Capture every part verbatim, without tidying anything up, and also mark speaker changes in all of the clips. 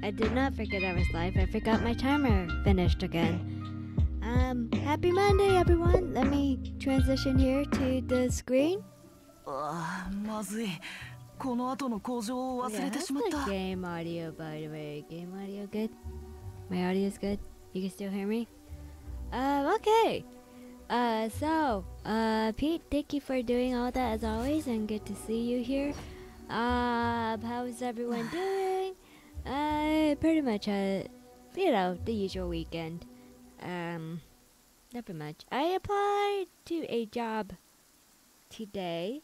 Speaker 1: I did not forget I was live. I forgot my timer finished again. Um, happy Monday, everyone. Let me transition here to the screen.
Speaker 2: ああ、まずい。この後の工場を忘れてしまっ
Speaker 1: Yeah,
Speaker 2: た。
Speaker 1: how's the game audio, by the way? Game audio good? My audio is good? You can still hear me? Uh, okay. Uh, so, uh, Pete, thank you for doing all that as always, and good to see you here. Uh, how's everyone doing? Uh, pretty much, uh, you know, the usual weekend. Um, nothing much. I applied to a job today,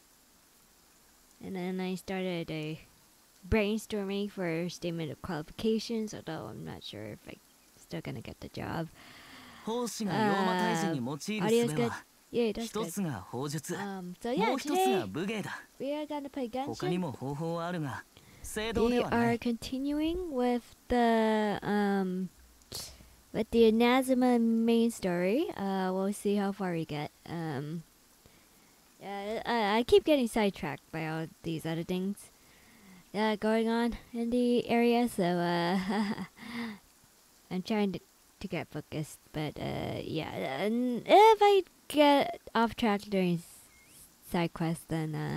Speaker 1: and then I started a brainstorming for statement of qualifications, although I'm not sure if I'm still gonna get the job.
Speaker 2: 奉仕が妖魔退治に用いる
Speaker 1: Audio's
Speaker 2: 術
Speaker 1: good.
Speaker 2: は
Speaker 1: Yeah, that's
Speaker 2: 一
Speaker 1: good.
Speaker 2: つが砲術、
Speaker 1: Um, so
Speaker 2: も
Speaker 1: yeah,
Speaker 2: う一つが
Speaker 1: today
Speaker 2: 武芸だ。
Speaker 1: we are gonna play
Speaker 2: 他に
Speaker 1: Genshin.
Speaker 2: も方法はあるが、正道で
Speaker 1: We
Speaker 2: はな
Speaker 1: are
Speaker 2: い。
Speaker 1: continuing with the um with the Inazuma main story. Uh, we'll see how far we get. Um, yeah, I, I keep getting sidetracked by all these other things uh, going on in the area, so uh, I'm trying to, to get focused. But uh, yeah, and if I get off track during s- side quests, then uh,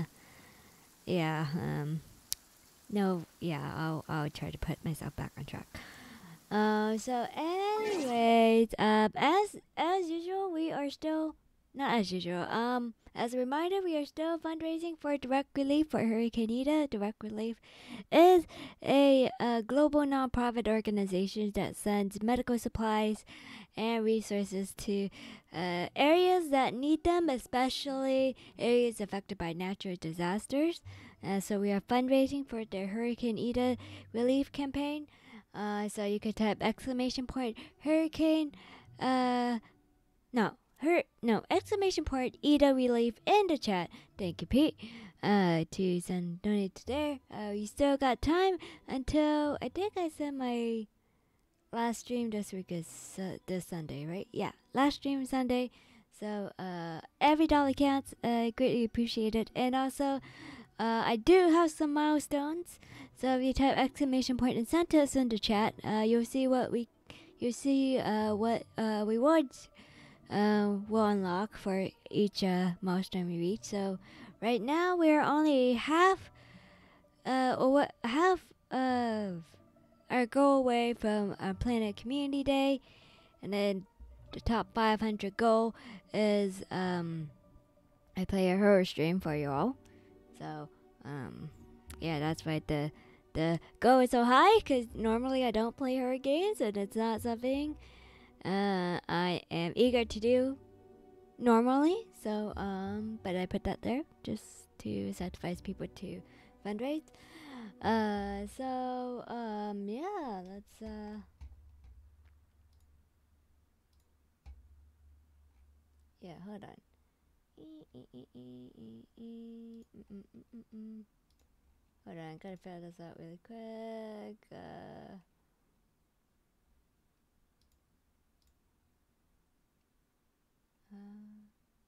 Speaker 1: yeah, um, no, yeah, I'll I'll try to put myself back on track. Uh, so anyways, um, as as usual, we are still not as usual. Um, as a reminder, we are still fundraising for Direct Relief for Hurricane Ida. Direct Relief is a, uh global nonprofit organization that sends medical supplies and resources to uh, areas that need them, especially areas affected by natural disasters. Uh, so we are fundraising for the Hurricane Ida relief campaign. Uh, so you could type exclamation point hurricane, uh, no, hur- no, exclamation point Ida relief in the chat. Thank you, Pete. Uh, to send donates there. Uh, we still got time until I think I said my last stream this week is uh, this Sunday, right? Yeah, last stream Sunday. So uh, every dollar counts. I uh, greatly appreciate it. And also, uh, I do have some milestones. So if you type exclamation point and send us in the chat, uh, you'll see what we, you'll see uh, what uh, rewards uh, will unlock for each uh, milestone we reach. So right now we're only half, uh, or what half of our goal away from our Planet Community Day, and then the top five hundred goal is um, I play a horror stream for you all. So um, yeah, that's why the the goal is so high, because normally I don't play horror games, and it's not something uh, I am eager to do normally. So um, but I put that there just to incentivize people to fundraise. Uh, so um, yeah, let's uh, yeah, hold on. Hold on, I gotta figure this out really quick. Uh, uh,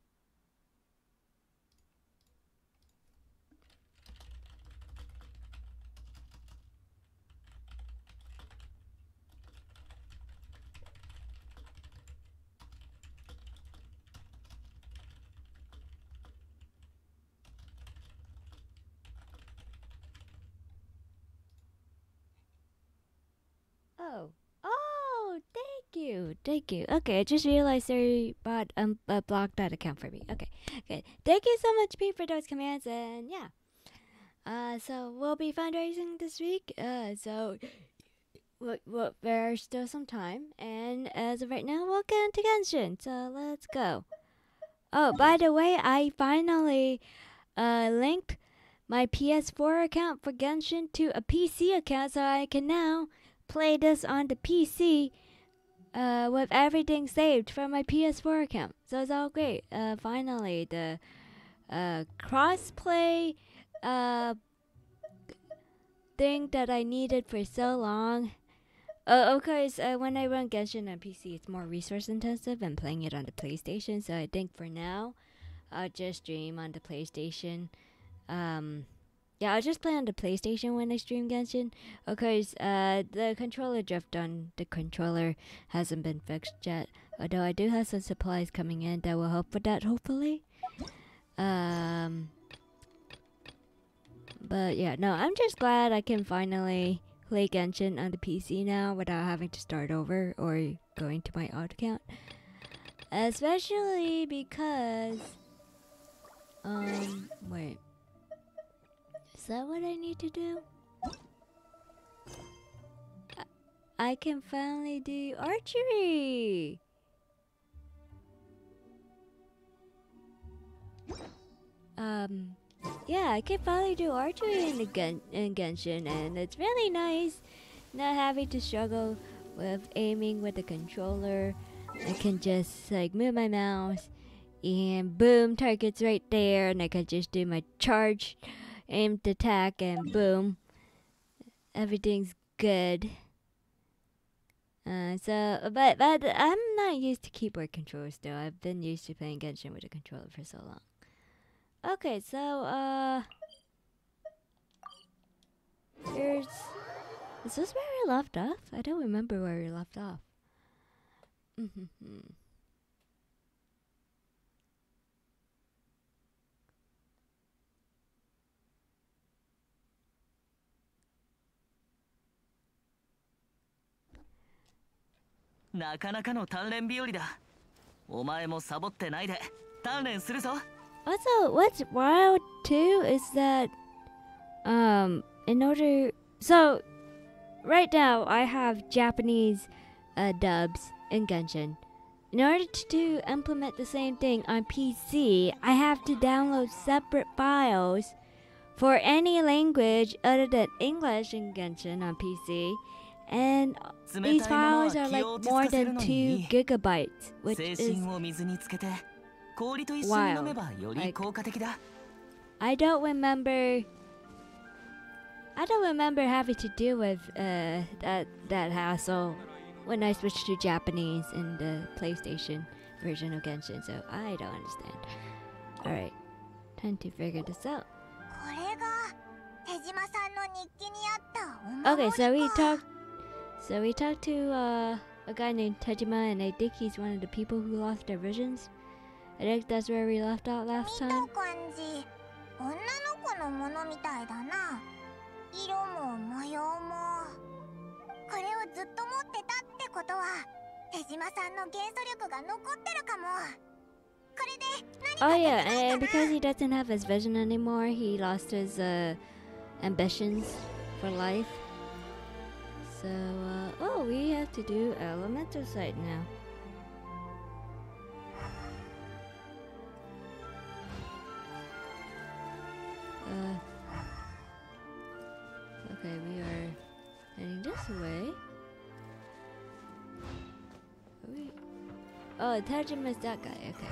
Speaker 1: oh, oh, thank you, thank you. Okay, I just realized they bought um uh, blocked that account for me. Okay, good. Thank you so much, Pete, for those commands, and yeah. Uh, so we'll be fundraising this week. Uh, so w- w- there's still some time, and as of right now, we'll get into Genshin. So let's go. Oh, by the way, I finally uh linked my P S four account for Genshin to a P C account, so I can now play this on the P C uh with everything saved from my P S four account. So it's all great. Uh, finally the uh crossplay uh thing that I needed for so long. Uh, of course, uh, when I run Genshin on P C, it's more resource intensive than playing it on the PlayStation. So I think for now, I'll just stream on the PlayStation. Um, yeah, I'll just play on the PlayStation when I stream Genshin. Of course, uh, the controller drift on the controller hasn't been fixed yet. Although I do have some supplies coming in that will help with that, hopefully. Um, but yeah, no, I'm just glad I can finally play Genshin on the P C now without having to start over or going to my old account. Especially because, um, wait. Is that what I need to do? I, I can finally do archery! Um, yeah, I can finally do archery in, the Gen in Genshin, and it's really nice not having to struggle with aiming with the controller. I can just like move my mouse and boom, target's right there, and I can just do my charge, aimed attack, and boom, everything's good. Uh, so, but but I'm not used to keyboard controls though. I've been used to playing Genshin with a controller for so long. Okay, so uh, here's is this where we left off? I don't remember where we left off. Mm-hmm.
Speaker 2: なかなかの鍛錬日和だ。お前もサボってないで鍛錬するぞ。
Speaker 1: Also, what's wild too is that um in order so right now I have Japanese uh, dubs in Genshin. In order to do, implement the same thing on P C, I have to download separate files for any language other than English in Genshin on P C. And these files are like more than two gigabytes, which is wild. Like, I don't remember. I don't remember having to deal with uh, that that hassle when I switched to Japanese in the PlayStation version of Genshin, so I don't understand. All right, time to figure this out. Okay, so we talked. So we talked to uh, a guy named Tejima, and I think he's one of the people who lost their visions. I think that's where we left out last time. Oh yeah, and because he doesn't have his vision anymore, he lost his uh, ambitions for life. So, uh, oh, we have to do elemental site now. Uh, okay, we are heading this way. Are we? Oh, Tajima is that guy. Okay.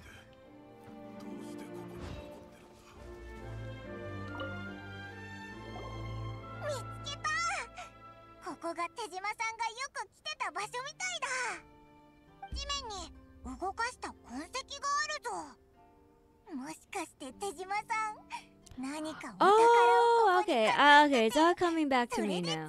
Speaker 1: Oh, okay, uh, okay, it's all coming back to me now.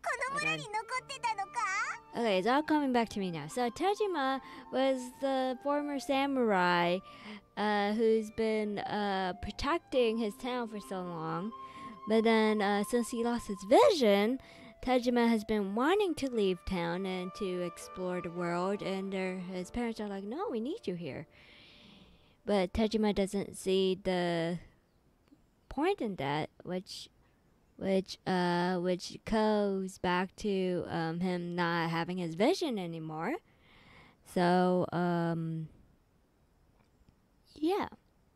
Speaker 1: Okay, it's all coming back to me now. So Tajima was the former samurai uh, who's been uh, protecting his town for so long. But then uh, since he lost his vision, Tajima has been wanting to leave town and to explore the world. And his parents are like, no, we need you here. But Tajima doesn't see the point in that, which which uh which goes back to um him not having his vision anymore. So um yeah,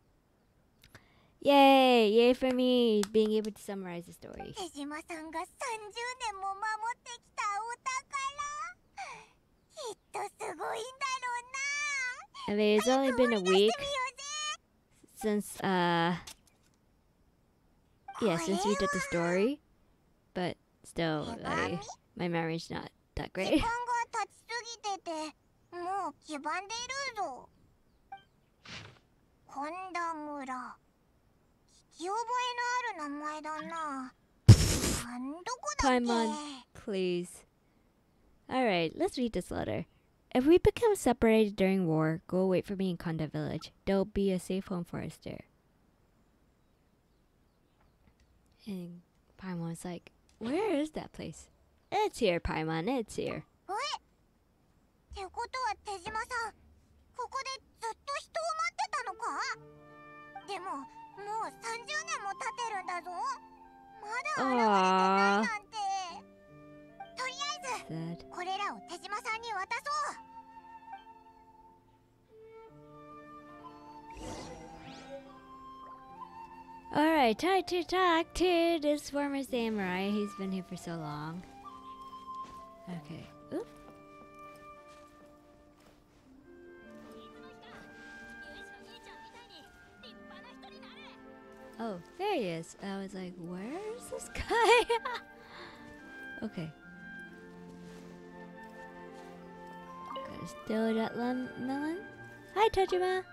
Speaker 1: yay yay for me being able to summarize the story. I mean, it's only been a week since uh yeah, since we did the story, but still, I, my memory's not that great.
Speaker 3: き覚えのある名前だな。あんどこだっけ？
Speaker 1: Paimon, please. Alright, let's read this letter. If we become separated during war, go wait for me in Konda village. There'll be a safe home for us there. And Paimon's like, where is that place? It's here, Paimon, it's here.
Speaker 3: え？ってことは手島さん、ここでずっと人を待ってたのか？でも、もうさんじゅうねんも経ってるんだぞ。まだ現れてないなんて。とりあえず、これらを手島さんに渡そう。
Speaker 1: Alright, time to talk to this former samurai. He's been here for so long. Okay. Oop. Oh, there he is. I was like, where's this guy? Okay. Gotta steal that lem- melon. Hi, Tajima.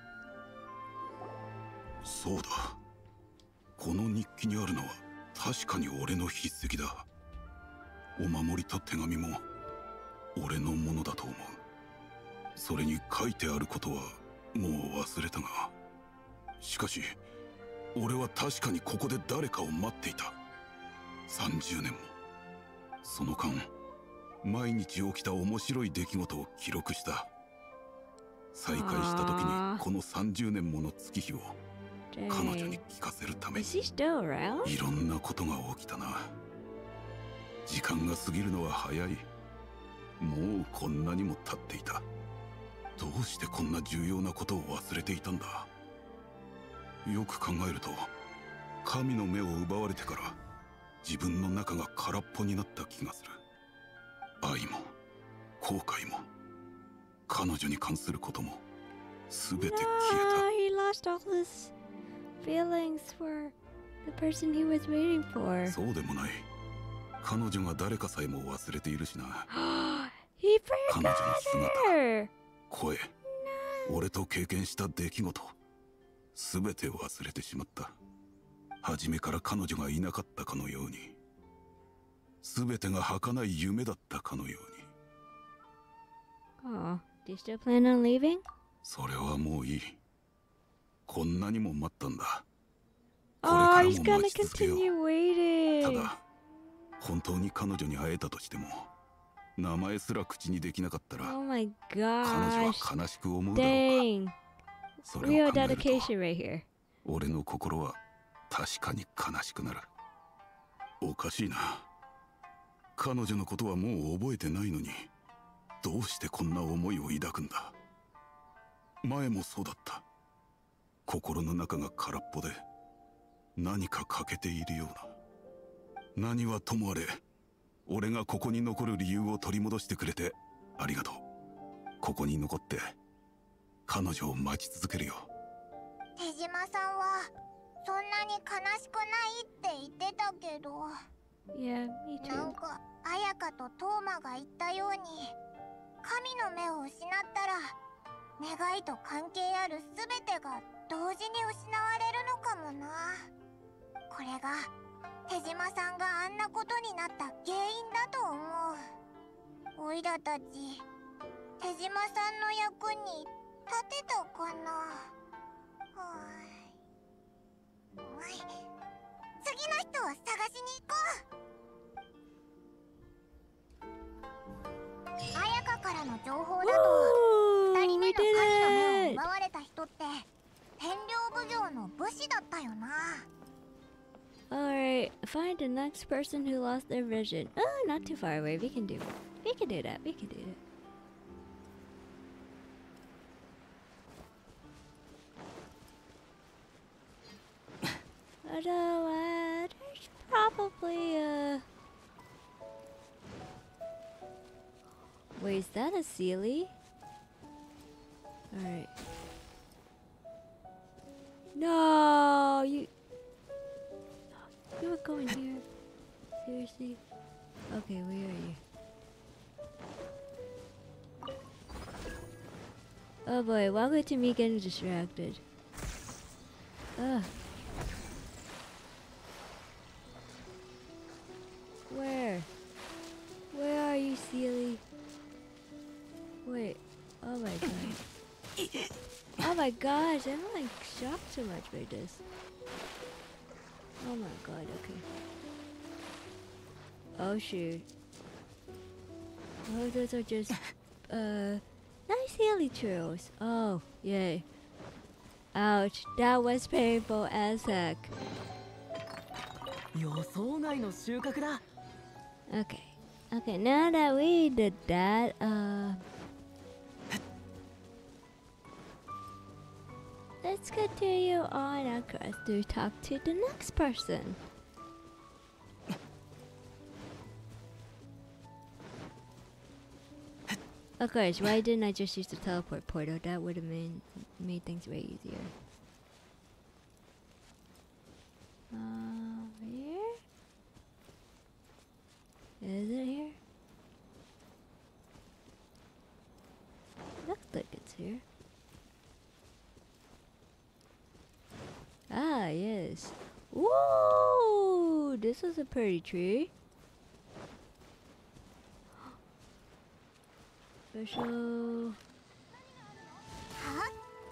Speaker 4: そうだ。この日記にあるのは確かに俺の筆跡だ。お守りと手紙も俺のものだと思う。それに書いてあることはもう忘れたが、しかし俺は確かにここで誰かを待っていた。さんじゅうねんも。その間、毎日起きた面白い出来事を記録した。再会した時にこのさんじゅうねんもの月日を彼女に聞かせるために、いろんなことが起きたな。時間が過ぎるのは早い。もうこんなにも経っていた。どうしてこんな重要なことを忘れていたんだ。よく考えると、神の目を奪われてから自分の中が空っぽになった気がする。愛も後悔も彼女に関することも全て消えた。
Speaker 1: No, he lost all his feelings for the person he was waiting for.
Speaker 4: そうでもない。彼女が誰かさえも忘れているしな。
Speaker 1: He
Speaker 4: 彼女の
Speaker 1: forgot
Speaker 4: 姿、
Speaker 1: her.
Speaker 4: 声、俺と経験した出来事、全て忘れてしまった。初めから彼女がいなかったかのように、全てが儚い夢だったかのように。
Speaker 1: Oh, do you still plan on leaving?
Speaker 4: それはもういい。こんなにも待ったんだ。これ
Speaker 1: Oh,
Speaker 4: から
Speaker 1: he's
Speaker 4: も
Speaker 1: gonna
Speaker 4: 待ち続けよ
Speaker 1: continue
Speaker 4: う。
Speaker 1: waiting.
Speaker 4: ただ、本当に彼女に会えたとしても、名前すら口にできなかったら、
Speaker 1: Oh my
Speaker 4: 彼女は
Speaker 1: gosh.
Speaker 4: 悲しく思うだろうか。
Speaker 1: Dang.
Speaker 4: それ
Speaker 1: Real
Speaker 4: を考えると、
Speaker 1: dedication right here.
Speaker 4: 俺の心は確かに悲しくなる。おかしいな。彼女のことはもう覚えてないのに、どうしてこんな思いを抱くんだ。前もそうだった。心の中が空っぽで何か欠けているような。何はともあれ、俺がここに残る理由を取り戻してくれてありがとう。ここに残って彼女を待ち続けるよ。
Speaker 3: 手島さんはそんなに悲しくないって言ってたけど、
Speaker 1: Yeah, me
Speaker 3: なん
Speaker 1: too.
Speaker 3: か綾香とトーマが言ったように、神の目を失ったら願いと関係ある全てが同時に失われるのかもな。これが手島さんがあんなことになった原因だと思う。おいらたち手島さんの役に立てたかな。はーい。おい、次の人を探しに行こう。綾香からの情報だと、
Speaker 1: Ooh,
Speaker 3: 二人目
Speaker 1: we
Speaker 3: の神の
Speaker 1: did
Speaker 3: 目を
Speaker 1: it.
Speaker 3: 奪われた人って天領奉行の武士だったよな。
Speaker 1: Alright, find the next person who lost their vision. Oh, not too far away. We can do it. We can do that. We can do it. Although, uh, there's probably a... Wait, is that a Sealy? Alright. No, you... You were going here. Seriously? Okay, where are you? Oh boy, welcome to me getting distracted. Ugh. silly. Wait. Oh my god. Oh my gosh, I'm like shocked so much by this. Oh my god, okay. Oh shoot. Oh, those are just uh nice hilly trails. Oh, yay. Ouch, that was painful as heck.
Speaker 2: 予想外の収穫だ。
Speaker 1: Okay. Okay, now that we did that, uh let's continue on our quest to talk to the next person. Of course, why didn't I just use the teleport portal? That would have made, made things way easier. Uh, here? Is it here? Looks like it's here. Ah, yes. Whoa! This is a pretty tree. Special.
Speaker 3: Huh?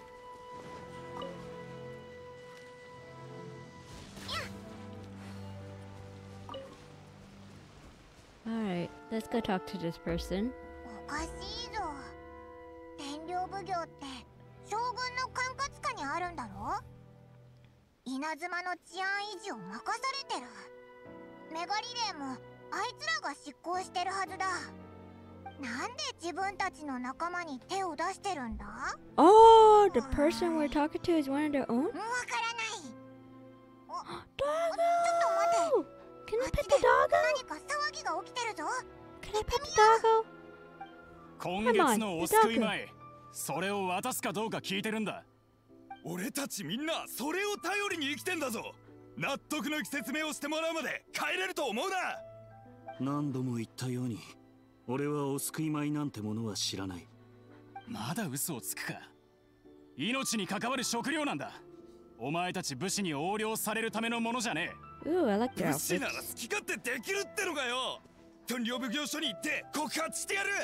Speaker 1: Alright, let's go talk to this person.
Speaker 3: おかしいぞ。天領奉行って将軍の管轄下にあるんだろ。稲妻の治安維持を任されてる。メガリレーもあいつらが執行してるはずだ。なんで自分たちの仲間に手を出してるんだ？
Speaker 1: Oh, the person we're talking to is one of their own?
Speaker 3: わからない。お、ちょっ
Speaker 1: Doggo!
Speaker 3: と待て。
Speaker 1: Can I
Speaker 3: あっ
Speaker 1: pet
Speaker 3: ち
Speaker 1: the
Speaker 3: で
Speaker 1: doggo?
Speaker 3: 何か騒ぎが起きてるぞ。
Speaker 1: Can I pet the doggo?
Speaker 5: 今月のお救い前、それを渡すかどうか聞いてるんだ。
Speaker 6: 俺たちみんなそれを頼りに生きてんだぞ。納得のいく説明をしてもらうまで帰れると思うな。
Speaker 7: 何度も言ったように、俺はお救い米なんてものは知らない。
Speaker 5: まだ嘘をつくか。命に関わる食料なんだ。お前たち武士に横領されるためのものじゃねえ。
Speaker 1: Ooh, I like their
Speaker 6: 武士
Speaker 1: outfits.
Speaker 6: なら好き勝手できるってのかよ。天領奉行所に行って告発してやる。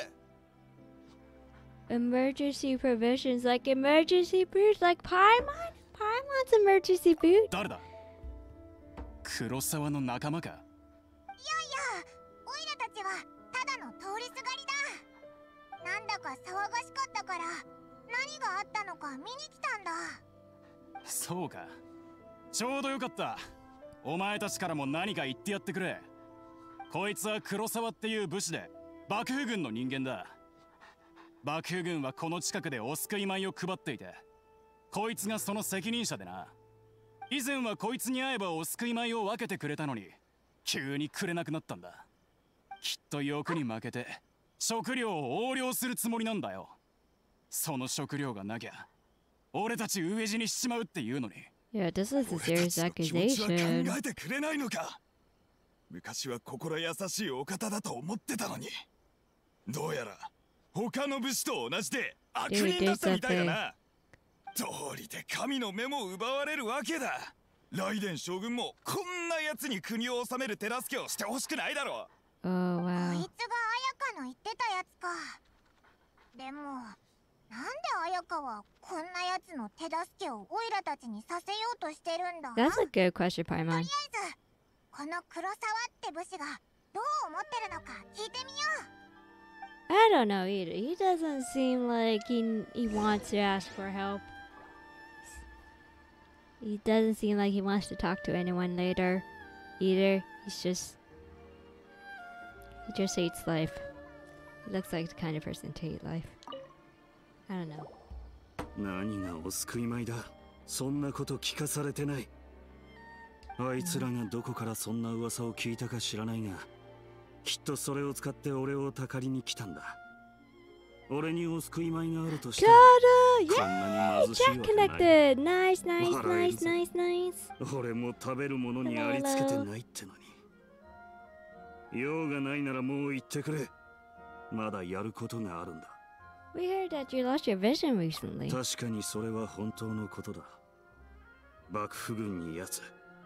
Speaker 1: Emergency provisions, like emergency food, like Paimon? Paimon's emergency food?
Speaker 5: 誰だ？黒沢の仲間か？
Speaker 3: いやいや、オイラたちはただの通りすがりだ。なんだか騒がしかったから何があったのか見に来たんだ。
Speaker 5: そうか。ちょうどよかった。お前たちからも何か言ってやってくれ。こいつは黒沢っていう武士で幕府軍の人間だ。幕府軍はこの近くでお救い米を配っていて、こいつがその責任者でな。以前はこいつに会えばお救い米を分けてくれたのに、急にくれなくなったんだ。きっと欲に負けて食料を横領するつもりなんだよ。その食料がなきゃ俺たち飢え死にしちまうっていうのに。
Speaker 1: Yeah, this is a
Speaker 6: 俺た
Speaker 1: serious
Speaker 6: ちの気持ちは考
Speaker 1: accusation.
Speaker 6: えてくれないのか。昔は心優しいお方だと思ってたのに、どうやら他の武士と同じで悪人だったみたいだな。道理で神の目も奪われるわけだ。雷電将軍もこんな奴に国を治める手助けをしてほしくないだろう。
Speaker 1: Oh,
Speaker 3: こ
Speaker 1: wow.
Speaker 3: いつが綾香の言ってたやつか。でもなんで綾香はこんなやつの手助けをオイラたちにさせようとしてるんだ。
Speaker 1: That's a good question,
Speaker 3: とり
Speaker 1: Paimon.
Speaker 3: あえずこの黒沢って武士がどう思ってるのか聞いてみよう。
Speaker 1: I don't know either. He doesn't seem like he he wants to ask for help. He doesn't seem like he wants to talk to anyone later either. He's just he just hates life. He looks like the kind of person to hate life. I don't know.
Speaker 7: 何がお救い米だ。そんなこと聞かされてない。あいつらがどこからそんな噂を聞いたか知らないが、きっとそれを使って俺をたかりに来たんだ。俺にお救い米があるとしたら、
Speaker 1: Got
Speaker 7: こんなに貧しい
Speaker 1: Jack
Speaker 7: わけない。
Speaker 1: connected. Nice, nice, nice, nice, nice.
Speaker 7: 俺も食べるものにありつけてないってのに。用がないならもう言ってくれ。まだやることがあるんだ。
Speaker 1: We heard that you lost your vision recently.
Speaker 7: 確かにそれは本当のことだ。幕府軍にやつ、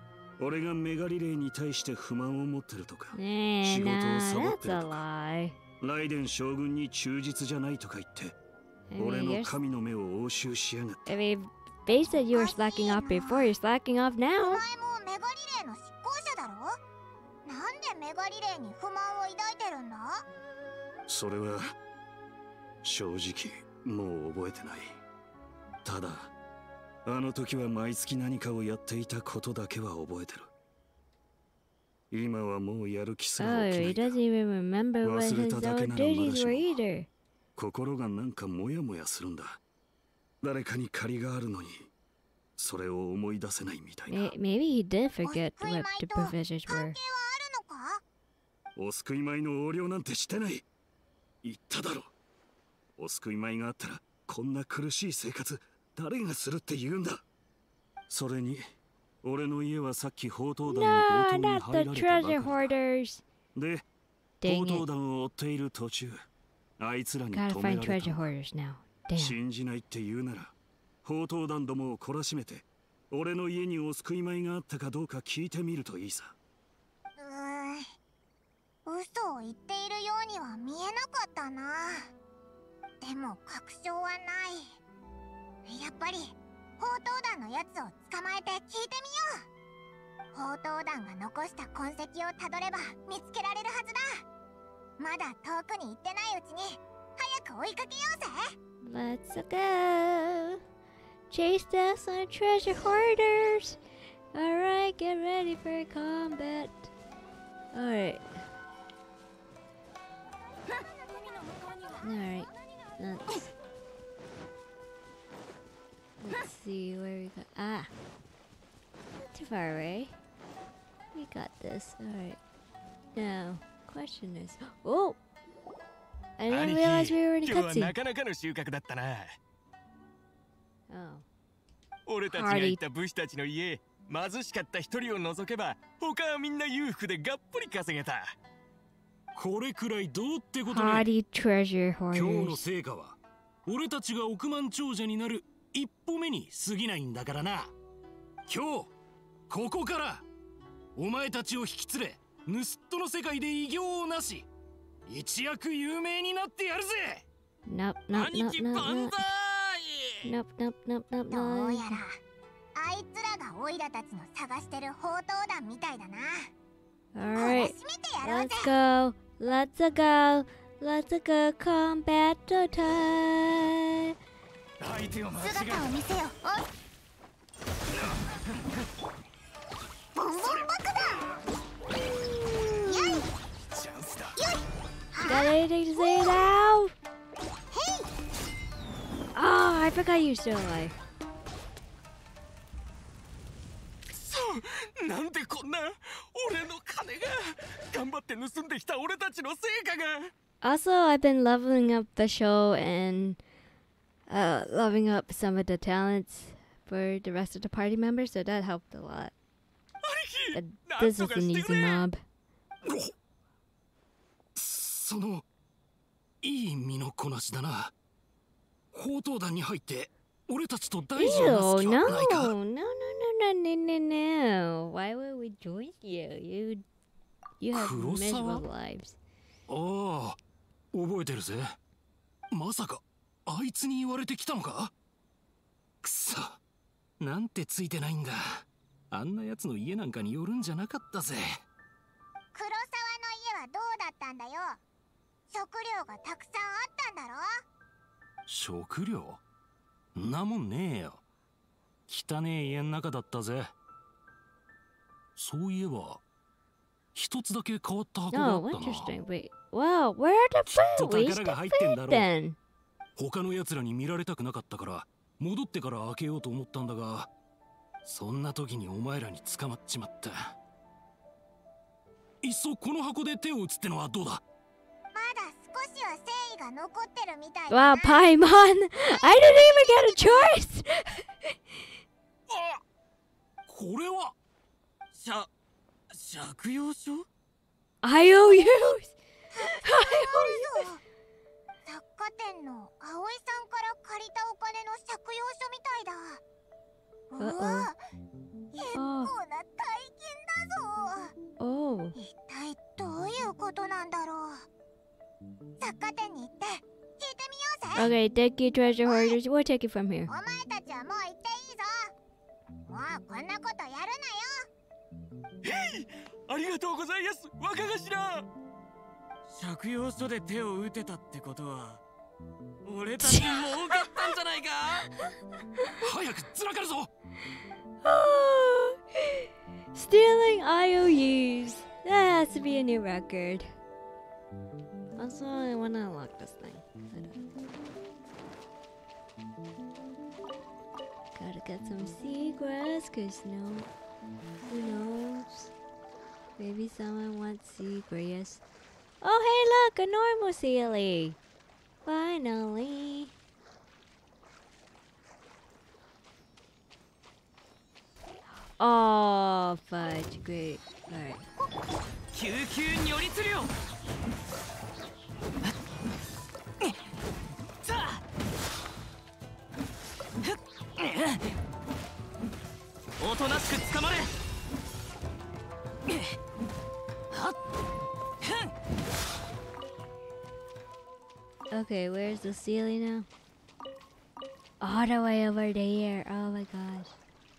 Speaker 7: 俺がメガリレーに対して不満を持ってるとか、
Speaker 1: Nah,
Speaker 7: 仕事を
Speaker 1: nah,
Speaker 7: サボっ
Speaker 1: that's
Speaker 7: てる
Speaker 1: a
Speaker 7: とか、
Speaker 1: lie.
Speaker 7: ライデン将軍に忠実じゃないとか言って
Speaker 1: I
Speaker 7: 俺
Speaker 1: mean,
Speaker 7: の
Speaker 1: you're,
Speaker 7: 神の目を押収しやがっ
Speaker 1: I
Speaker 7: た。
Speaker 1: mean, they said you were slacking off before. You're slacking off
Speaker 3: お
Speaker 1: now.
Speaker 3: 前もメガリレーの執行者だろ。なんでメガリレーに不満を抱いてるんだ。
Speaker 7: それは正直もう覚えてない。ただあの時は毎月何かをやっていたことだけは覚えてる。今はもうやる気すら
Speaker 1: Oh,
Speaker 7: 起きな
Speaker 1: he
Speaker 7: いが
Speaker 1: doesn't even remember what his
Speaker 7: 忘れただけ
Speaker 1: own
Speaker 7: なら
Speaker 1: duties
Speaker 7: まだし
Speaker 1: were
Speaker 7: も
Speaker 1: either.
Speaker 7: 心がなんかモヤモヤするんだ。誰かに借りがあるのにそれを思い出せないみたいな。
Speaker 1: May- Maybe he did forget what the
Speaker 3: お救い米と
Speaker 1: provisions
Speaker 3: 関係はあ
Speaker 1: were.
Speaker 3: るのか。
Speaker 7: お救い米の横領なんてしてない。言っただろ。お救い米があったらこんな苦しい生活誰がするって言うんだ。それに俺の家はさっき宝刀団
Speaker 1: No,
Speaker 7: に強盗に
Speaker 1: not
Speaker 7: 入
Speaker 1: the
Speaker 7: られたばか
Speaker 1: treasure
Speaker 7: りだ。
Speaker 1: hoarders.
Speaker 7: で、
Speaker 1: Dang
Speaker 7: 宝刀
Speaker 1: it.
Speaker 7: 団を追っている途中、あいつらに
Speaker 1: Gotta
Speaker 7: 止め
Speaker 1: find
Speaker 7: られ
Speaker 1: treasure
Speaker 7: た。
Speaker 1: hoarders now. Damn.
Speaker 7: 信じないって言うなら、宝刀団どもを懲らしめて、俺の家にお救い米があったかどうか聞いてみるといいさ。
Speaker 3: うーん、嘘を言っているようには見えなかったな。でも確証はない。やっぱり宝刀団のやつを捕まえて聞いてみよう。宝刀団が残した痕跡をたどれば見つけられるはずだ。まだ遠くに行ってないうちに早く追いかけようぜ。
Speaker 1: Let's go. Chase down some treasure hoarders. Alright, get ready for combat. Alright. Alright. Let's Let's see where we go. Ah. Not too far away. We got this. Alright. Now, question is Oh! I didn't realize we were in a
Speaker 6: 今日は
Speaker 1: cutscene.
Speaker 6: なかなかの収穫だったな。
Speaker 1: Oh.
Speaker 6: 俺たちが行った武士たちの家、貧しかった一人を除けば他はみんな裕福でがっぽり稼げた。
Speaker 8: これくらいどうってことね。
Speaker 1: Hardy treasure
Speaker 8: 今日の
Speaker 1: hoarders.
Speaker 8: 成果は俺たちが億万長者になる一歩目に過ぎないんだからな。今日ここからお前たちを引き連れ盗っ人の世界で偉業をなし一躍有名になってやるぜ。
Speaker 1: Nope, nope,
Speaker 6: 兄
Speaker 1: nope,
Speaker 6: 貴
Speaker 1: nope,
Speaker 6: 万
Speaker 1: nope.
Speaker 6: 歳。
Speaker 1: Nope, nope, nope, nope,
Speaker 3: どう
Speaker 1: nope.
Speaker 3: やらあいつらがオイラたちの探してる宝刀団みたいだな。
Speaker 1: Alright,
Speaker 3: 懲らしめてやろうぜ。
Speaker 1: let's go. Let's go. Let's go. Combat time.
Speaker 6: 相手を間違え
Speaker 3: 姿を見せよ。ボンボン爆弾。やい。
Speaker 6: チャンスだ。
Speaker 1: Got anything to say now? Oh, I forgot you were still alive.
Speaker 6: そうなんでこんな俺の金が頑張って盗んできた俺たちの成果が。
Speaker 1: Also, I've been leveling up the show and uh, leveling up some of the talents for the rest of the party members, so that helped a lot.
Speaker 6: 兄
Speaker 1: But
Speaker 6: 貴、
Speaker 1: this
Speaker 6: なん
Speaker 1: is
Speaker 6: とか
Speaker 1: an
Speaker 6: して
Speaker 1: easy
Speaker 6: くれ。
Speaker 1: mob.
Speaker 8: そのいい身のこなしだな。宝刀団に入って俺たちと大事をな
Speaker 1: Ew,
Speaker 8: す気
Speaker 1: no,
Speaker 8: はないか。
Speaker 1: no, no, no, no, no, no, no. Why would we join you? You, you have
Speaker 8: Kurosawa?
Speaker 1: miserable lives.
Speaker 8: ああ、覚えてるぜ。まさかあいつに言われてきたのか。くそ、なんてついてないんだ。あんな奴の家なんかに寄るんじゃなかったぜ。
Speaker 3: 黒沢の家はどうだったんだよ。食料がたくさんあったんだろ。
Speaker 8: 食料んなもんねえよ。汚ねえ家の中だったぜ。そういえば一つだけ変わった箱があ
Speaker 1: Oh,
Speaker 8: ったな。
Speaker 1: interesting. Wait, wow, where are the
Speaker 8: きっと
Speaker 1: food? We
Speaker 8: 宝が
Speaker 1: should
Speaker 8: 入ってんだ
Speaker 1: food
Speaker 8: ろう。
Speaker 1: then.
Speaker 8: 他の奴らに見られたくなかったから戻ってから開けようと思ったんだが、そんな時にお前らに捕まっちまった。いっそこの箱で手を打つってのはどうだ。
Speaker 3: まだ少しは誠意が残ってるみたいだ
Speaker 1: Wow,
Speaker 3: な。
Speaker 1: Paimon! I didn't even get a choice!
Speaker 8: あ、これは
Speaker 6: しゃ借用書。
Speaker 1: I O Us!
Speaker 3: 雑貨店の葵さんから借りたお金の借用書みたいだ。うわ、結構な大金だぞ。
Speaker 1: Oh.
Speaker 3: 一体どういうことなんだろう。 雑貨店に行って聞いてみようぜ。
Speaker 1: Okay, thank you, treasure hoarders. We'll take it from here.
Speaker 3: お前たちはもう行っていいぞ。もうこんなことやるなよ。
Speaker 8: へい、ありがとうございます、若頭。借用書で手を打てたってことは俺たち儲かったんじゃないか。早くつらかるぞ。
Speaker 1: Stealing I O Us. That has to be a new record. Also, I want to unlock this thing. Gotta get some seagrass, cause no, who knows? Maybe someone wants seagrass. Oh, hey, look, a normal Sealy. Finally. Oh, fudge, great. Alright.
Speaker 2: 救急如律令。さあ。おとなしく捕まれ。はっ。
Speaker 1: Okay, where's the Sealy now? All the way over there. Oh my gosh.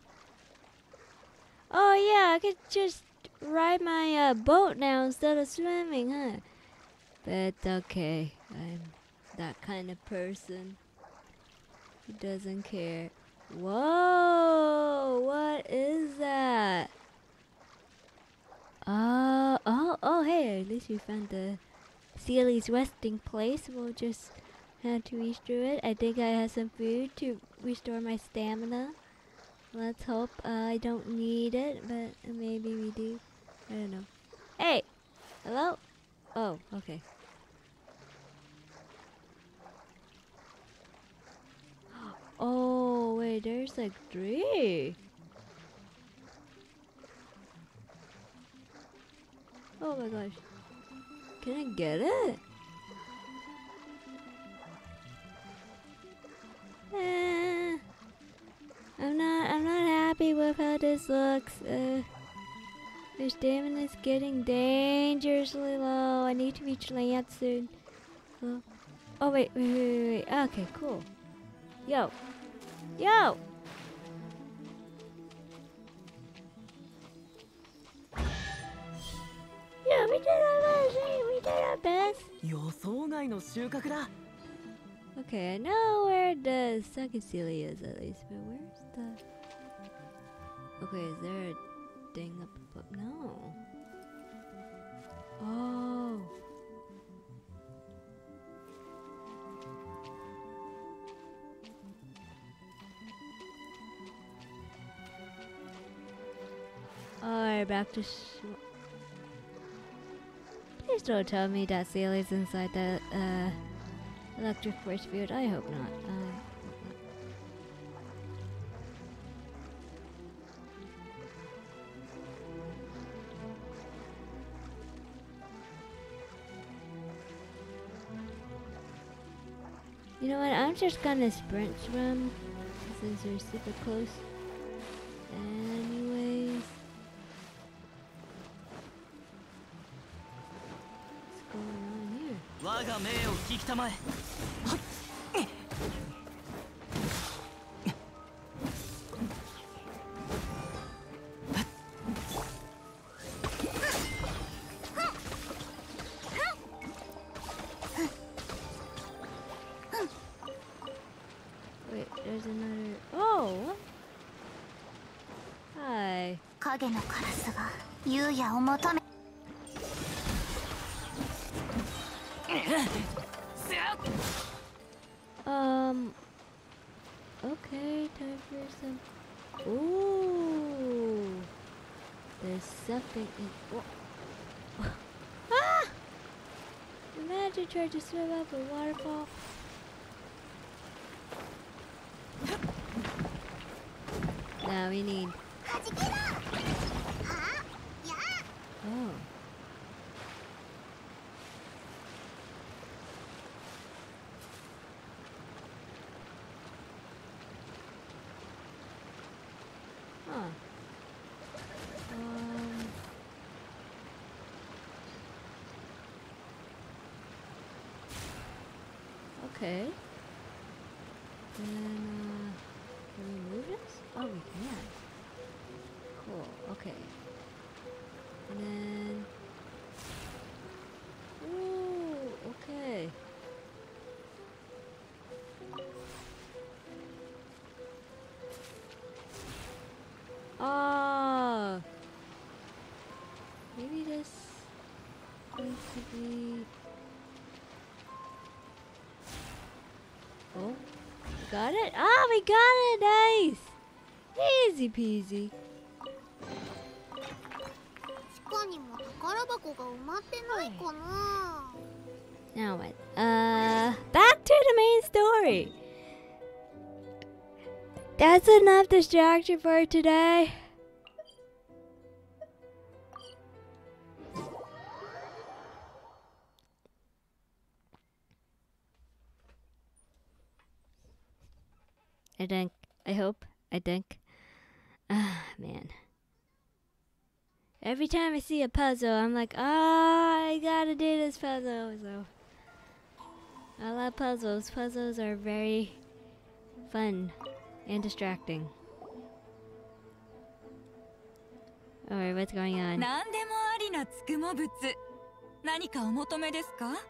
Speaker 1: Oh yeah, I could just ride my uh, boat now instead of swimming, huh? But okay, I'm that kind of person who doesn't care. Whoa, what is that? Uh, oh, oh hey, at least we found the Sealy's resting place. We'll just have to reach through it. I think I have some food to restore my stamina. Let's hope uh, I don't need it, but maybe we do. I don't know. Hey! Hello? Oh, okay. Oh, wait, there's like three. Oh my gosh. Can I get it? Eh, I'm not I'm not happy with how this looks. Uh, their stamina is getting dangerously low. I need to reach land soon. Oh, oh wait, wait, wait, wait, wait. Okay, cool. Yo. Yo! Yeah, we did our best. Hey, we did our best.
Speaker 2: 予想外の収穫だ。
Speaker 1: Okay, I know where the second Sealy is at least, but where's the... Okay, is there a thing up above? No. Oh. Alright, back to shore. Please don't tell me that Sealy's inside the, uh... electric force field. I hope not. I hope not. You know what? I'm just gonna sprint swim since we're super close. Anyways, what's going on here?
Speaker 2: 我が命を聞きたまえ。
Speaker 1: Wait, there's another. Oh, what? Hi.
Speaker 3: 影のカラスが優也を求め
Speaker 1: Um. Okay, time for some. Ooh. There's something in. Oh. Ah! Imagine trying to swim up a waterfall. Now we need.
Speaker 3: はじけろ。はや
Speaker 1: Oh. Huh. Um. Okay. Then, uh, can we move this? Oh, we can. Cool. Okay. And then. Ooh. Okay. Ah. Maybe this going to be. Oh, we got it. Ah, we got it. Nice. Easy peasy.
Speaker 3: 地下にも宝箱が埋まってないかな。
Speaker 1: Now what? Uh, back to the main story. That's enough distraction for today. I think. I hope. I think. Ah, man. Every time I see a puzzle, I'm like, ah, I gotta do this puzzle. So, I love puzzles. Puzzles are very fun and distracting. Alright, what's going on?
Speaker 9: 何でもありなつくも物。何かお求めですか？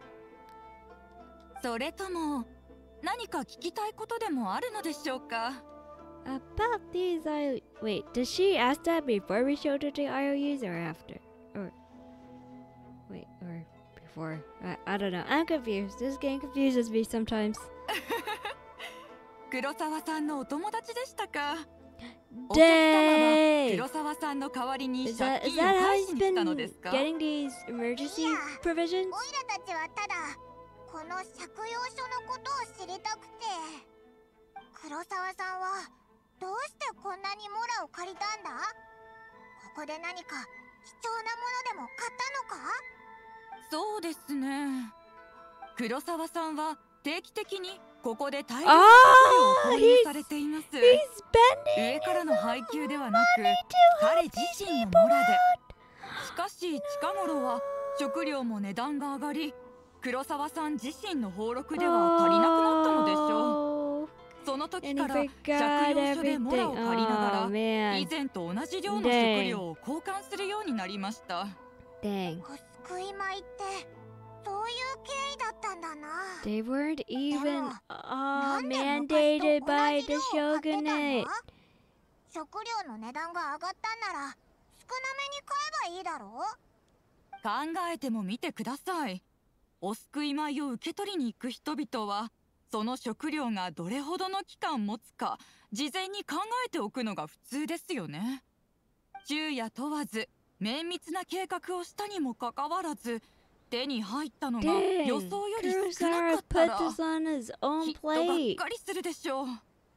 Speaker 9: それとも何か聞きたいことでもあるのでしょうか？
Speaker 1: About these I wait, did she ask that before we showed her the I O Us or after? Or wait, or before? I, I don't know. I'm confused. This game confuses me sometimes.
Speaker 9: 黒沢さんのお友達でしたか？お客様は黒沢さんの代わりに
Speaker 1: Is
Speaker 9: 借
Speaker 1: that, is
Speaker 9: 金を
Speaker 1: that how
Speaker 9: 返
Speaker 1: he's
Speaker 9: しに来たの
Speaker 1: been
Speaker 9: ですか？
Speaker 1: getting these emergency provisions?
Speaker 3: オイラたちはただこの借用書のことを知りたくて。黒沢さんはどうしてこんなにモラを借りたんだ？ここで何か貴重なものでも買ったのか？
Speaker 9: そうですね。黒沢さんは定期的にここで大量の食料を購入されています。上からの配給ではなく、彼自身のモラで。しかし近頃は食料も値段が上がり、黒沢さん自身の俸禄では足りなくなったのでしょう。その時から借用書でモラを借りながら、以前と同じ量の食料を交換するようになりました。
Speaker 1: Dang.
Speaker 3: お救い米ってそういう経緯だったんだな。
Speaker 1: They weren't even uh,
Speaker 3: なんで
Speaker 1: mandated
Speaker 3: 昔と
Speaker 1: by
Speaker 3: 同
Speaker 1: the
Speaker 3: じ量を買ってたの？
Speaker 1: shogunate.
Speaker 3: 食料の値段が上がったんなら少なめに買えばいいだろう？
Speaker 9: 考えてもみてください。お救い米を受け取りに行く人々はその食料がどれほどの期間持つか事前に考えておくのが普通ですよね。昼夜問わず綿密な計画をしたにもかかわらず手に入ったのが予
Speaker 1: Dang,
Speaker 9: 想より少
Speaker 1: Kurosawa
Speaker 9: なかった
Speaker 1: put
Speaker 9: ら
Speaker 1: this on his own
Speaker 9: きっとがっ
Speaker 1: plate.
Speaker 9: かりするでしょう。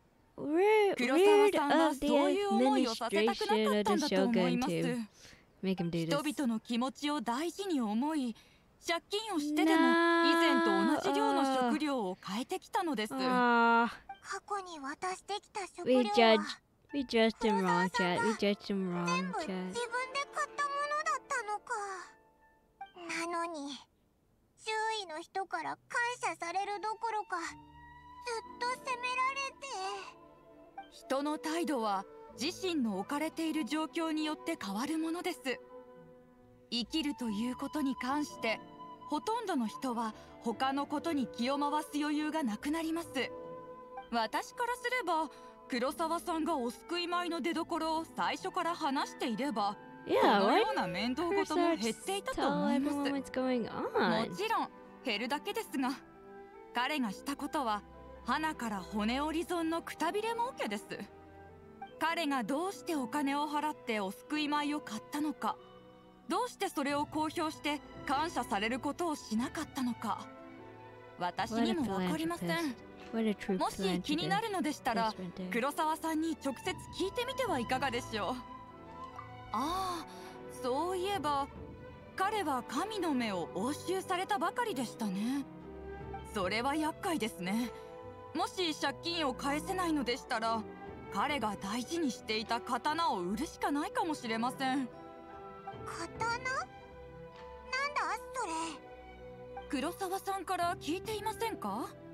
Speaker 1: Weird,
Speaker 9: 黒
Speaker 1: weird
Speaker 9: 沢さんは
Speaker 1: of the
Speaker 9: そういう思いをさせたくなか
Speaker 1: administration
Speaker 9: った
Speaker 1: of
Speaker 9: ん
Speaker 1: the
Speaker 9: だと思い
Speaker 1: shogun
Speaker 9: ます。
Speaker 1: to make him do
Speaker 9: 人
Speaker 1: this.
Speaker 9: 々の気持ちを大事に思い借金をしてでも以前と同じ量の食料を変えてきたのです。
Speaker 1: Ah,
Speaker 3: 過去に渡してきた食
Speaker 1: we
Speaker 3: 料
Speaker 1: judge,
Speaker 3: は
Speaker 1: we judged him wrong, chat. We judged him
Speaker 3: 全
Speaker 1: wrong,
Speaker 3: 部自分で
Speaker 1: chat.
Speaker 3: 買ったものだったのか。なのに周囲の人から感謝されるどころかずっと責められて。
Speaker 9: 人の態度は自身の置かれている状況によって変わるものです。生きるということに関してほとんどの人は他のことに気を回す余裕がなくなります。私からすれば黒沢さんがお救い米の出所を最初から話していれば、こ
Speaker 1: Yeah,
Speaker 9: の
Speaker 1: why
Speaker 9: ような面倒事も減っていたと
Speaker 1: tell
Speaker 9: 思いま
Speaker 1: everyone
Speaker 9: す。
Speaker 1: what's going
Speaker 9: も
Speaker 1: on?
Speaker 9: ちろん減るだけですが、彼がしたことは花から骨折り損のくたびれ儲けです。彼がどうしてお金を払ってお救い米を買ったのか、どうしてそれを公表して感謝されることをしなかったのか、私にも分かりません。
Speaker 1: What a true
Speaker 9: もし気になるのでしたら
Speaker 1: philanthropist.
Speaker 9: 黒沢さんに直接聞いてみてはいかがでしょう。ああ、そういえば彼は神の目を押収されたばかりでしたね。それは厄介ですね。もし借金を返せないのでしたら彼が大事にしていた刀を売るしかないかもしれません。
Speaker 3: 刀？なんだそれ？
Speaker 9: 黒沢さんから聞いていませんか？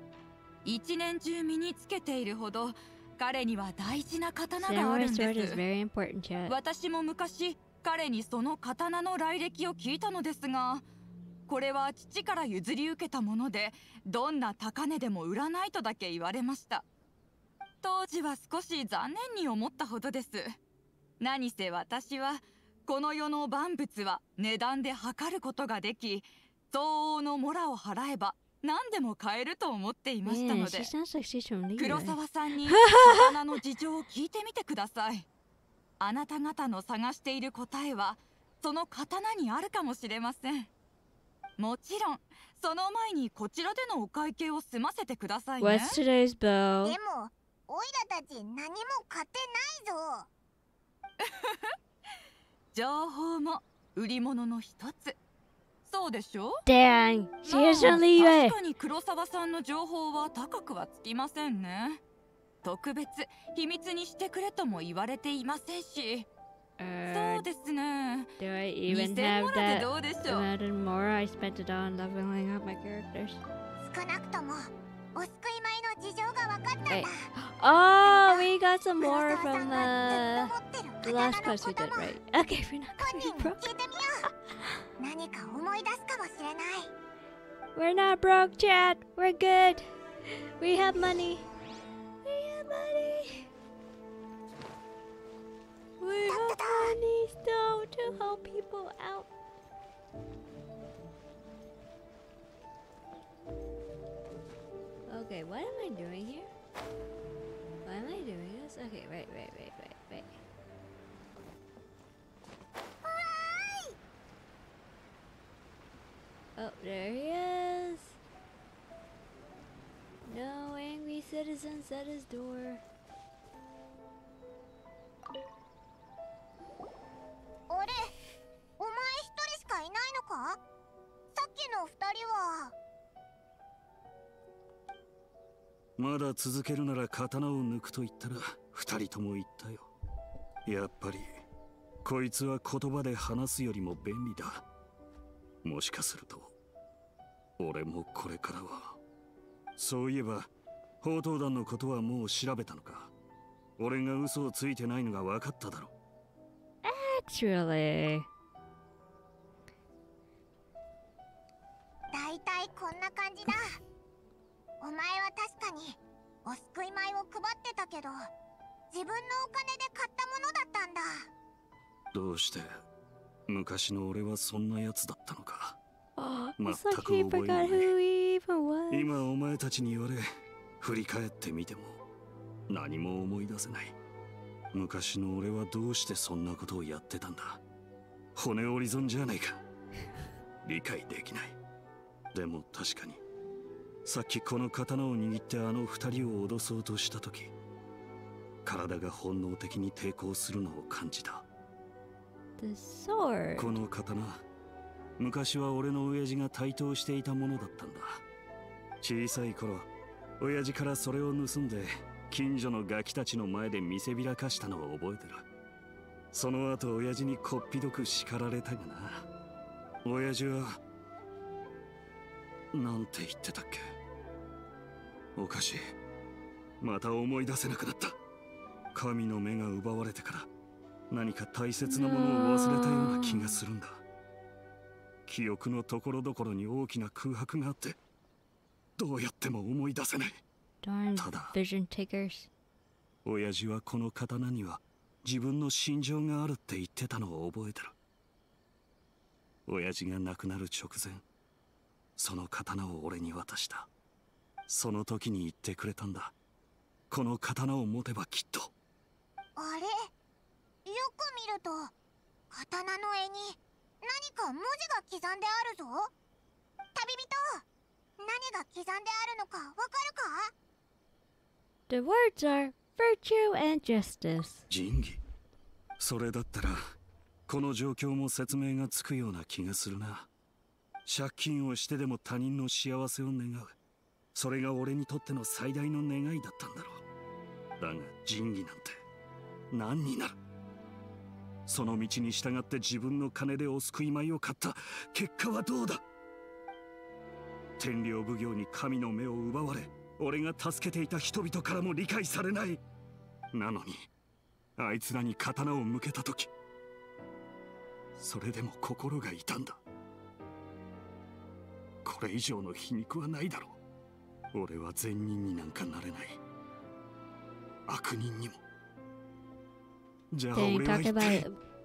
Speaker 9: 一年中身につけているほど彼には大事な刀があ
Speaker 1: Samurai
Speaker 9: るん
Speaker 1: sword
Speaker 9: で
Speaker 1: is
Speaker 9: す。
Speaker 1: very important, chat.
Speaker 9: 私も昔彼にその刀の来歴を聞いたのですが、これは父から譲り受けたもので、どんな高値でも売らないとだけ言われました。当時は少し残念に思ったほどです。何せ私はこの世の万物は値段で測ることができ、相応のモラを払えば何でも買えると思っていました
Speaker 1: Man,
Speaker 9: の
Speaker 1: she
Speaker 9: で、
Speaker 1: sounds like she's from Leroy.
Speaker 9: 黒沢さんに刀の事情を聞いてみてください。あなた方の探している答えはその刀にあるかもしれません。もちろんその前にこちらでのお会計を済ませてくださいね。
Speaker 1: What's today's
Speaker 3: で
Speaker 1: bill?
Speaker 3: もオイラたち何も買ってないぞ。
Speaker 9: 情報も売り物の一つ。そうでしょ？
Speaker 1: Dang, she
Speaker 9: まあ
Speaker 1: is from Leroy.
Speaker 9: 確かに黒沢さんの情報は高くはつきませんね。特別秘密にしてくれとも言われていませんし。そ
Speaker 1: Uh,
Speaker 9: うですね。
Speaker 1: do I
Speaker 9: に
Speaker 1: even
Speaker 9: せん
Speaker 1: have
Speaker 9: モラで
Speaker 1: that
Speaker 9: どうでしょう？
Speaker 1: amount and more? I spent it on leveling up my characters.
Speaker 3: 少なくともお救い米の事情が分かったんだ。
Speaker 1: Wait. Oh, we got some
Speaker 3: 黒
Speaker 1: more
Speaker 3: 沢さ
Speaker 1: from
Speaker 3: んが
Speaker 1: uh,
Speaker 3: ずっと持ってる
Speaker 1: the
Speaker 3: 刀
Speaker 1: last
Speaker 3: の
Speaker 1: quest
Speaker 3: こ
Speaker 1: we
Speaker 3: と
Speaker 1: did,
Speaker 3: も
Speaker 1: right? Okay, we're not
Speaker 3: 本
Speaker 1: gonna
Speaker 3: 人
Speaker 1: be
Speaker 3: に
Speaker 1: broke.
Speaker 3: 聞いてみよう。何か思い出すかもしれない。
Speaker 1: We're not broke, chat. We're good. We have money. We have money. We have money still to help people out. Okay, what am I doing here? Why am I doing this? Okay, right, right, right, right, right. Oh, there he is. No angry citizens at his door.
Speaker 3: あれ、お前一人しかいないのか？さっきの二人は。
Speaker 7: まだ続けるなら刀を抜くと言ったら二人とも言ったよ。やっぱりこいつは言葉で話すよりも便利だ。もしかすると俺もこれからは。そういえば宝刀団のことはもう調べたのか？俺が嘘をついてないのが分かっただろ。
Speaker 1: Actually.
Speaker 3: だいたいこんな感じだ。お前は確かにお救い米を配ってたけど、自分のお金で買ったものだったんだ。
Speaker 7: どうして昔の俺はそんなやつだったのか。
Speaker 1: Oh,
Speaker 7: 全
Speaker 1: it's like
Speaker 7: く
Speaker 1: he
Speaker 7: 覚えがな
Speaker 1: forgot
Speaker 7: い。
Speaker 1: who he even was.
Speaker 7: 今お前たちに言われ振り返ってみても何も思い出せない。昔の俺はどうしてそんなことをやってたんだ。骨折り損じゃないか。理解できない。でも確かにさっきこの刀を握ってあの二人を脅そうとした時、体が本能的に抵抗するのを感じた。
Speaker 1: The sword.
Speaker 7: この刀、昔は俺の親父が台頭していたものだったんだ。小さい頃親父からそれを盗んで近所のガキたちの前で見せびらかしたのを覚えてる。その後親父にこっぴどく叱られたがな。親父はなんて言ってたっけ。おかしい、また思い出せなくなった。神の目が奪われてから何か大切なものを忘れたような気がするんだ。記憶のところどころに大きな空白があってどうやっても思い出せない。
Speaker 1: Darn
Speaker 7: ただ
Speaker 1: vision takers.
Speaker 7: 親父はこの刀には自分の心情があるって言ってたのを覚えてる。親父が亡くなる直前、その刀を俺に渡した。その時に言ってくれたんだ。この刀を持てばきっと。
Speaker 3: あれ、よく見ると刀の絵に何か文字が刻んであるぞ。旅人、何が刻んであるのかわかるか？
Speaker 1: The words are virtue and justice.
Speaker 7: 仁義。それだったらこの状況も説明がつくような気がするな。借金をしてでも他人の幸せを願う。それが俺にとっての最大の願いだったんだろう。だが仁義なんて何になる。その道に従って自分の金でお救い米を買った結果はどうだ。天領奉行に神の目を奪われ俺が助けていた人々からも理解されない。なのにあいつらに刀を向けた時、それでも心が痛んだ。これ以上の皮肉はないだろう。俺は善人になんかなれない。悪人にも。じゃあ俺は一体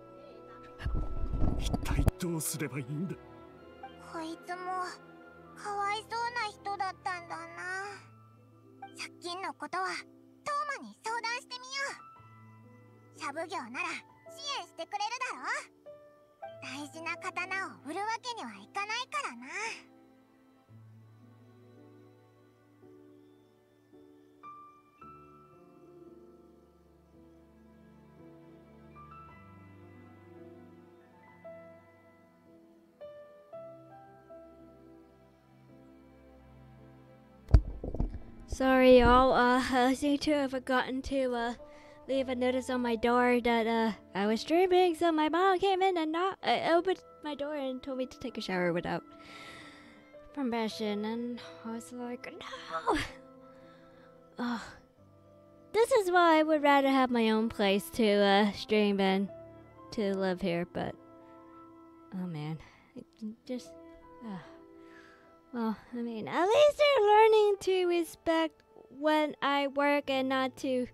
Speaker 7: 一体どうすればいいんだ。
Speaker 3: こいつもかわいそうな人だったんだな。借金のことはトーマに相談してみよう。シャブ業なら支援してくれるだろ。大事な刀を売るわけにはいかないからな。
Speaker 1: Sorry, y'all. Uh, I seem to have forgotten to uh leave a notice on my door that uh I was streaming, so my mom came in and not uh, opened my door and told me to take a shower without permission, and I was like, no. Oh, this is why I would rather have my own place to uh stream than to live here. But oh man, it just. Uh, Well, I mean, at least they're learning to respect when I work and not to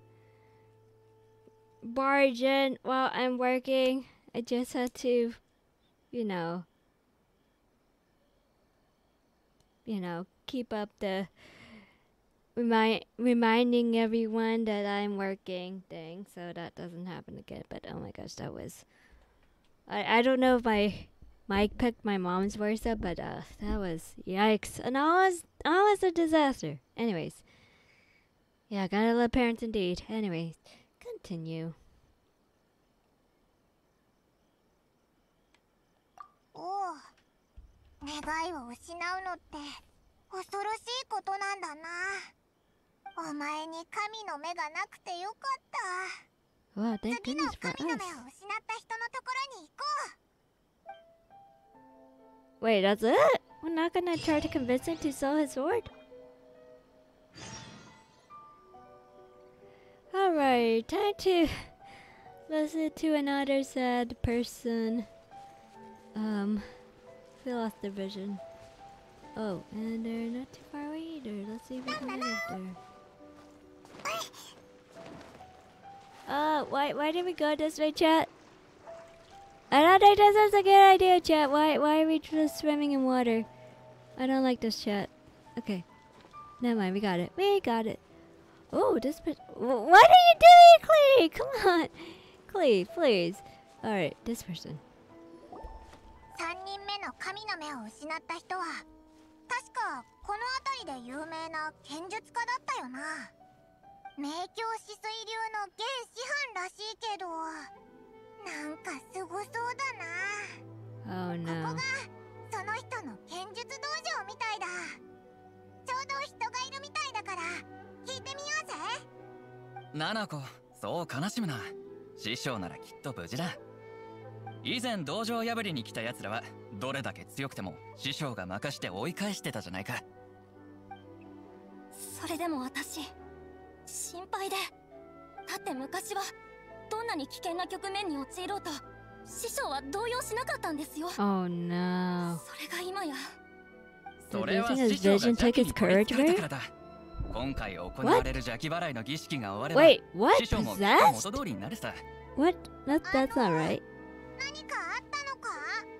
Speaker 1: barge in while I'm working. I just had to, you know, you know, keep up the remind reminding everyone that I'm working thing, so that doesn't happen again. But oh my gosh, that was I I don't know if I. Mike picked my mom's voice up, but uh, that was yikes, and all was all was a disaster. Anyways, yeah, gotta love parents indeed. Anyways, continue.
Speaker 3: おお、願いを失うのって恐ろしいことなんだな。お前に神の目がなくてよかった。
Speaker 1: Wow, thank
Speaker 3: 次の
Speaker 1: goodness for
Speaker 3: 神の
Speaker 1: us.
Speaker 3: 目を失った人のところに行こう。
Speaker 1: Wait, that's it? We're not gonna try to convince him to sell his sword? Alright, time to listen to another sad person. Um, we lost their vision. Oh, and they're not too far away either. Let's see if we can get up there. Uh, why, why did we go this way, chat? I don't think this is a good idea, chat. Why why are we just swimming in water? I don't like this, chat. Okay. Never mind, we got it. We got it. Oh, this person. What are you doing, Clee? Come on. Clee, please. Alright, this person.
Speaker 3: さんにんめの神の目を失った人は確かこの辺りで有名な剣術家だったよな。明鏡止水流の現師範らしいけどなんかすごそうだな。
Speaker 1: Oh
Speaker 3: こ
Speaker 1: no.
Speaker 3: こがその人の剣術道場みたいだ。ちょうど人がいるみたいだから聞いてみようぜ。
Speaker 2: ナナコ、そう悲しむな。師匠ならきっと無事だ。以前道場破りに来た奴らはどれだけ強くても師匠が任して追い返してたじゃないか。
Speaker 10: それでも私心配で。だって昔はどんなに危険な局面に陥ろうと師匠は動揺しなかったんですよ。
Speaker 1: Oh no.
Speaker 10: それが今や。
Speaker 2: それは師匠が邪気に取りつかれたからだ。今回行われる邪気払いの儀式が終われば
Speaker 1: Wait, what?
Speaker 2: 師匠もきっと元通りになるさ。
Speaker 1: What? That, that's not right.
Speaker 3: 何かあったのか？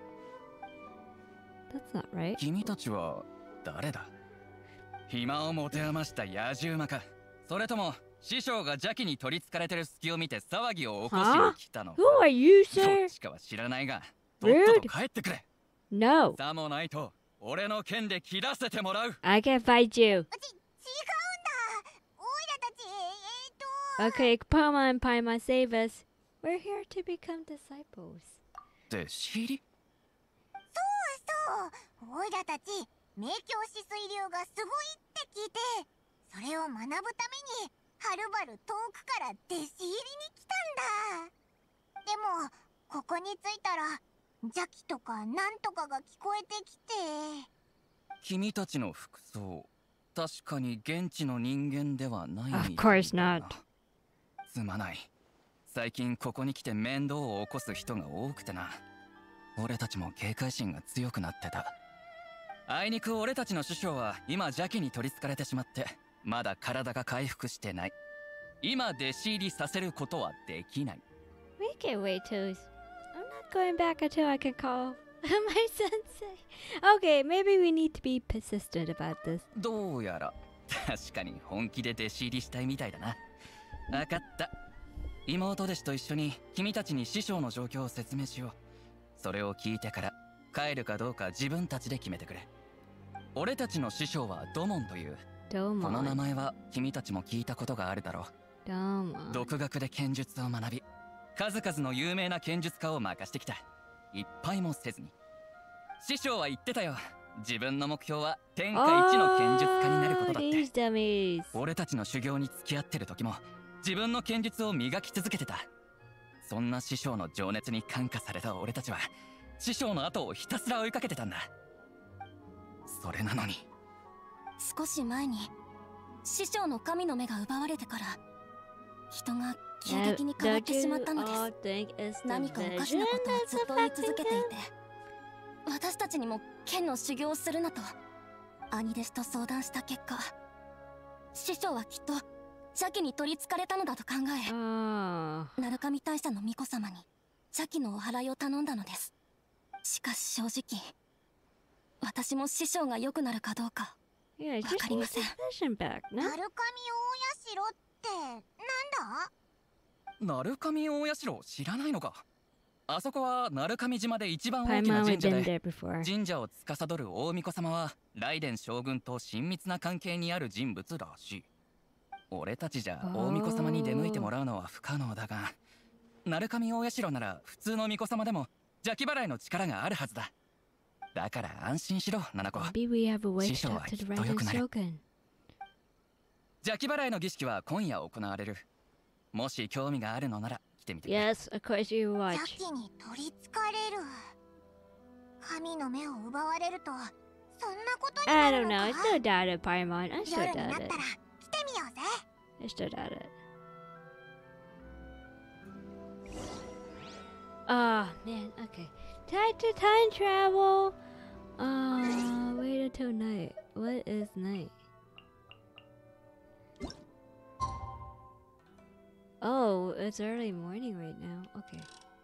Speaker 1: That's not right.
Speaker 2: 君たちは誰だ？暇を持て余した野獣馬か、それとも師匠が邪気に取りつかれてる隙を見て騒ぎを起こしに来たのか？
Speaker 1: Who are you,
Speaker 2: ど
Speaker 1: sir?
Speaker 2: っちかは知らないが、とっとと帰ってくれ。
Speaker 1: No.
Speaker 2: さもないと俺の剣で切らせてもらう。
Speaker 1: I can't fight you.
Speaker 3: ち違うんだ。オイラたちえーっと
Speaker 1: Okay, come on, Paimon, save us. We're here to become disciples.
Speaker 2: 弟子入り？
Speaker 3: そうそう、オイラたち明鏡止水流がすごいって聞いて、それを学ぶためにはるばる遠くから弟子入りに来たんだ。でもここに着いたら邪気とかなんとかが聞こえてきて。
Speaker 2: 君たちの服装、 確かに現地の人間ではないみたい
Speaker 1: Of course
Speaker 2: だ
Speaker 1: not.
Speaker 2: な。すまない。最近ここに来て面倒を起こす人が多くてな。俺たちも警戒心が強くなってた。あいにく俺たちの師匠は今邪気に取りつかれてしまってまだ体が回復してない。今弟子入りさせることはできない。
Speaker 1: We can wait till. I'm not going back until I can call my sensei. Okay, maybe we need to be persistent about this.
Speaker 2: どうやら確かに本気で弟子入りしたいみたいだな。わかった。妹弟子と一緒に君たちに師匠の状況を説明しよう。それを聞いてから帰るかどうか自分たちで決めてくれ。俺たちの師匠はドモンという。
Speaker 1: ドモン。
Speaker 2: この名前は君たちも聞いたことがあるだろう。
Speaker 1: ドモン。
Speaker 2: 独学で剣術を学び、数々の有名な剣術家を任してきた。いっぱいもせずに。師匠は言ってたよ。自分の目標は天下一の剣術家になることだって。俺たちの修行に付き合ってる時も自分の剣術を磨き続けてた。そんな師匠の情熱に感化された俺たちは師匠の後をひたすら追いかけてたんだ。それなのに
Speaker 10: 少し前に師匠の神の目が奪われてから人が急激に変わってしまったのです。何かおかしなことをずっと言い続けていて、私たちにも剣の修行をするなと兄弟子と相談した結果、師匠はきっと邪気に取りつかれたのだと考え、鳴神大社の巫女様に邪気のお祓いを頼んだのです。しかし正直私も師匠が良くなるかどうかわかりません。
Speaker 3: 鳴神大社ってなんだ？
Speaker 2: 鳴神大社知らないのか？あそこは鳴神島で一番大きな神社で、神社を司る大巫女様は雷電将軍と親密な関係にある人物らしい。俺たちじゃ大巫女様に出向いてもらうのは不可能だが、鳴神大社なら普通の巫女様でも邪気払いの力があるはずだ。だから安心しろ、七子。師匠はきっと良くなる。邪気払いの儀式は今夜行われる。もし興味があるのなら来てみてくれ。
Speaker 1: Yes, of course you watch.
Speaker 3: 邪気に取りつかれる。神の目を奪われるとそんなことになるのか。
Speaker 1: I don't know. I still doubt it, Paimon. I still
Speaker 3: 夜にな
Speaker 1: doubt
Speaker 3: った
Speaker 1: it.
Speaker 3: ら来てみようぜ。
Speaker 1: I still doubt it. Oh man, okay. Time to time travel. Uh, wait until night. What is night? Oh, it's early morning right now. Okay.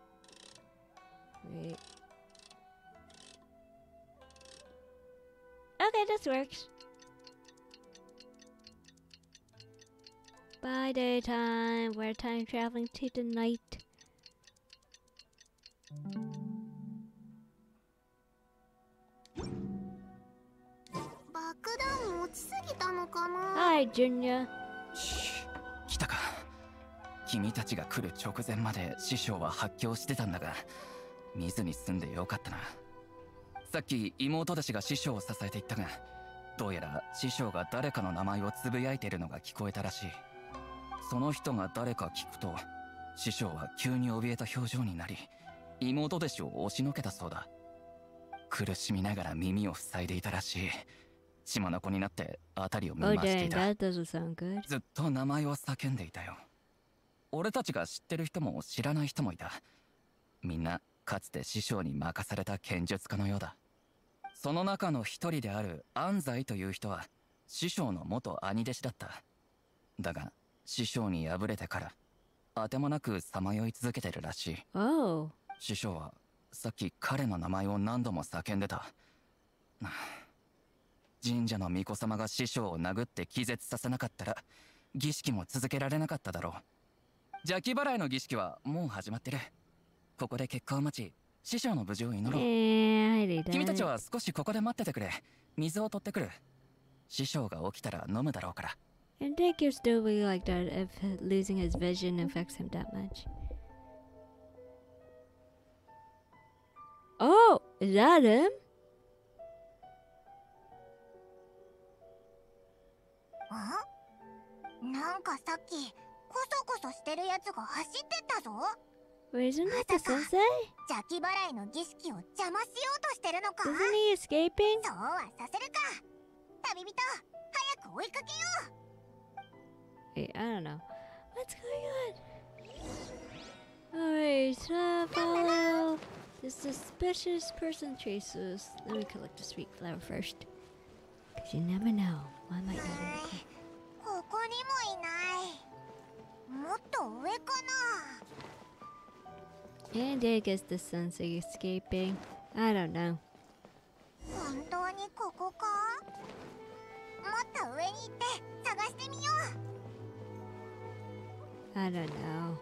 Speaker 1: Wait. Okay, this works. By daytime, we're time traveling to the night.
Speaker 3: 爆弾持ちすぎたのかな。
Speaker 1: Hi, Junior.
Speaker 2: 来たか。君たちが来る直前まで師匠は発狂してたんだが、見ずに済んでよかったな。さっき妹弟子が師匠を支えていったが、どうやら師匠が誰かの名前をつぶやいているのが聞こえたらしい。その人が誰か聞くと、師匠は急に怯えた表情になり、妹弟子を押しのけたそうだ。苦しみながら耳を塞いでいたらしい。血眼になって辺りを見回していた。
Speaker 1: Oh, dang, that doesn't sound good.
Speaker 2: ずっと名前を叫んでいたよ。俺たちが知ってる人も知らない人もいた。みんなかつて師匠に任された剣術家のようだ。その中の一人である安西という人は師匠の元兄弟子だった。だが師匠に敗れてからあてもなくさまよい続けてるらしい。
Speaker 1: Oh.
Speaker 2: 師匠はさっき彼の名前を何度も叫んでた。神社の巫女様が師匠を殴って気絶させなかったら儀式も続けられなかっただろう。邪気払いの儀式はもう始まってる。ここで結果を待ち、師匠の無事を祈ろう。君たちは少しここで待っててくれ。水を取ってくる。師匠が起きたら飲むだろうから。
Speaker 1: I think you're still be like that if losing his vision affects him that much. Oh, is that him?
Speaker 3: ん？なんかさっきコソコソしてるやつが走ってったぞ。
Speaker 1: Isn't that the sensei?
Speaker 3: 邪気払いの儀式を邪魔しようとしてるのか？
Speaker 1: Isn't he escaping?
Speaker 3: そうはさせるか。旅人、早く追いかけよう。
Speaker 1: Wait, I don't know. What's going on? Alright, so follow the suspicious person traces. Let me collect the sweet flower first. Because you never know. I might not even.
Speaker 3: ここにもいない。もっと上かな。
Speaker 1: And I guess the sun's escaping. I don't know.
Speaker 3: 本当にここか？もっと上に行って探してみよう。
Speaker 1: I don't know.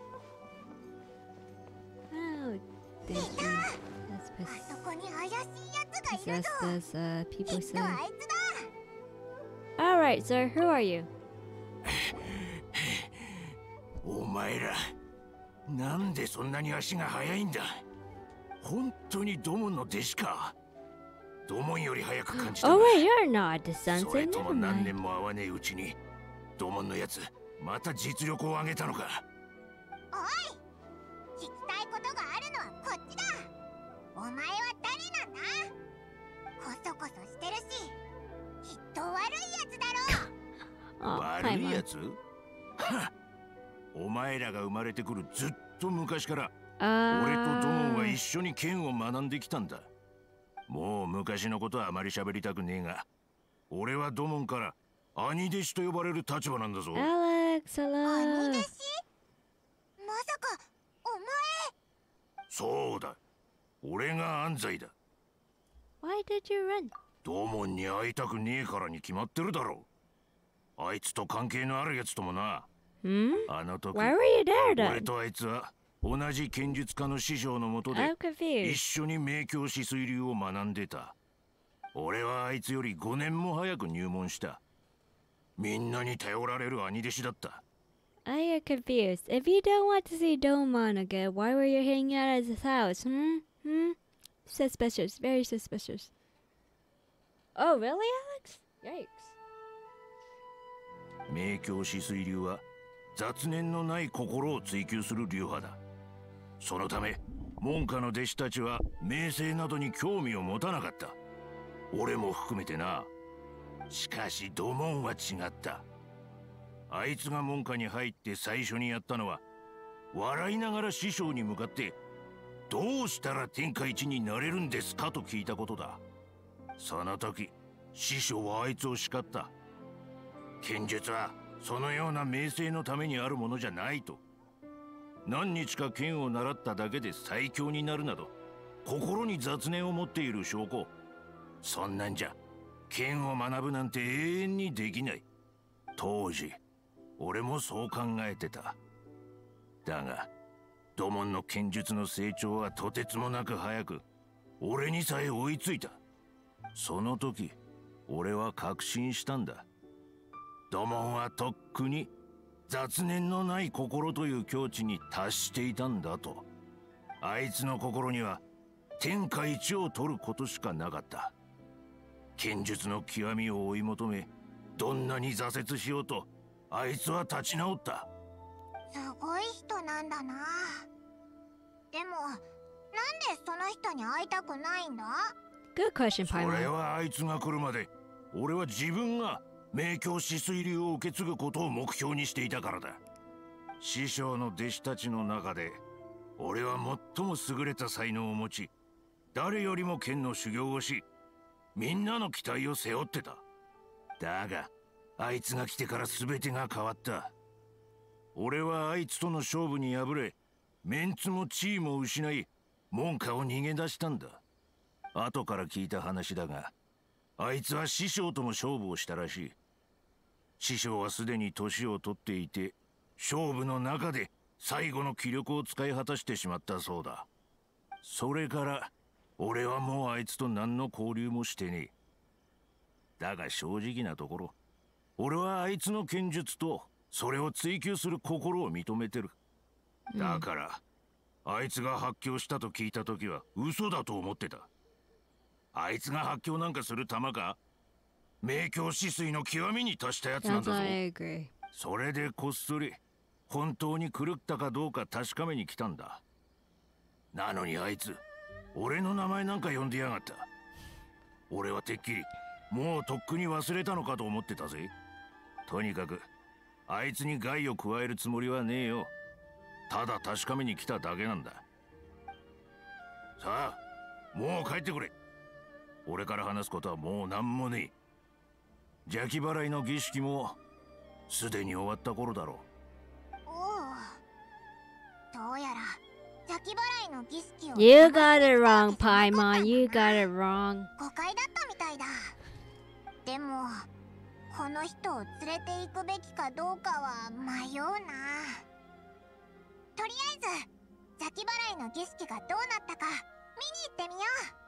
Speaker 1: Oh, thank you. That's
Speaker 3: あそこに怪しいやつがいるぞ。
Speaker 1: possessed as uh,
Speaker 3: き
Speaker 1: people
Speaker 3: っ
Speaker 1: say.
Speaker 3: とあいつだ。
Speaker 1: Alright, sir, who are you?
Speaker 8: お前ら、なんでそんなに足が速いんだ。本当にドモンの弟子か。ドモンより早く感じた。
Speaker 1: Oh, wait, you're not the
Speaker 8: そ
Speaker 1: sensei.
Speaker 8: れと
Speaker 1: Never
Speaker 8: も何
Speaker 1: mind.
Speaker 8: 年も会わねえうちに、ドモンのやつ、また実力を上げたのか。
Speaker 3: おい、聞きたいことがあるのはこっちだ。お前は誰なんだ？こそこそしてるし、きっと悪いやつだろう。
Speaker 1: Oh,
Speaker 8: 悪
Speaker 1: hi,
Speaker 8: い
Speaker 1: Mom.
Speaker 8: やつ？はっ、お前らが生まれてくるずっと昔から、
Speaker 1: Uh,
Speaker 8: 俺とドモンは一緒に剣を学んできたんだ。もう昔のことはあまり喋りたくねえが、俺はドモンから兄弟子と呼ばれる立場なんだぞ。
Speaker 1: Alex,
Speaker 3: 兄
Speaker 1: hello.
Speaker 3: 弟子？まさかお前？
Speaker 8: そうだ、俺が安西だ。
Speaker 1: Why did you run?
Speaker 8: ドモンに会いたくねえからに決まってるだろう。あいつと関係のあるやつともな。
Speaker 1: Hmm?
Speaker 8: あの時、
Speaker 1: Why were you there
Speaker 8: 俺
Speaker 1: then?
Speaker 8: とあいつは同じ剣術家の師匠のもとで
Speaker 1: I'm
Speaker 8: 一
Speaker 1: confused.
Speaker 8: 緒に明鏡止水流を学んでた。俺はあいつよりごねんも早く入門した。みんなに頼られる兄弟子だった。
Speaker 1: I am confused. If you don't want to see Domon again, why were you hanging out at his house? Hmm? Hmm? Suspicious. Very suspicious. Oh, really, Alex? Yikes.
Speaker 8: 明鏡止水流は雑念のない心を追求する流派だ。そのため門下の弟子たちは名声などに興味を持たなかった。俺も含めてな。しかしドモンは違った。あいつが門下に入って最初にやったのは、笑いながら師匠に向かって「どうしたら天下一になれるんですか?」と聞いたことだ。その時師匠はあいつを叱った。剣術はそのような名声のためにあるものじゃないと。何日か剣を習っただけで最強になるなど、心に雑念を持っている証拠。そんなんじゃ剣を学ぶなんて永遠にできない。当時俺もそう考えてた。だが土門の剣術の成長はとてつもなく早く、俺にさえ追いついた。その時俺は確信したんだ。土門はとっくに雑念のない心という境地に達していたんだと。あいつの心には天下一を取ることしかなかった。剣術の極みを追い求め、どんなに挫折しようとあいつは立ち直った。
Speaker 3: すごい人なんだな。でもなんでその人に会いたくないんだ？
Speaker 1: Good question,
Speaker 8: それ
Speaker 1: Paimon.
Speaker 8: はあいつが来るまで俺は自分が明鏡止水流を受け継ぐことを目標にしていたからだ。師匠の弟子たちの中で俺は最も優れた才能を持ち、誰よりも剣の修行をし、みんなの期待を背負ってた。だがあいつが来てから全てが変わった。俺はあいつとの勝負に敗れ、メンツも地位も失い、門下を逃げ出したんだ。後から聞いた話だが、あいつは師匠とも勝負をしたらしい。師匠はすでに年を取っていて、勝負の中で最後の気力を使い果たしてしまったそうだ。それから俺はもうあいつと何の交流もしてねえ。だが正直なところ、俺はあいつの剣術とそれを追求する心を認めてる。だから、うん、あいつが発狂したと聞いた時は嘘だと思ってた。あいつが発狂なんかする玉か？明鏡止水の極みに達したやつなんだぞ。それでこっそり本当に狂ったかどうか確かめに来たんだ。なのにあいつ俺の名前なんか呼んでやがった。俺はてっきりもうとっくに忘れたのかと思ってたぜ。
Speaker 11: とにかくあいつに害を加えるつもりはねえよ。ただ確かめに来ただけなんだ。さあもう帰ってくれ。俺から話すことはもう何もねえ。邪気払いの儀式もすでに終わった頃だろう。
Speaker 3: おお、どうやら邪気払いの儀式を
Speaker 1: You got it wrong, Paimon. You got it wrong.
Speaker 3: 誤解だったみたいだ。でもこの人を連れて行くべきかどうかは迷うな。とりあえず邪気払いの儀式がどうなったか見に行ってみよう。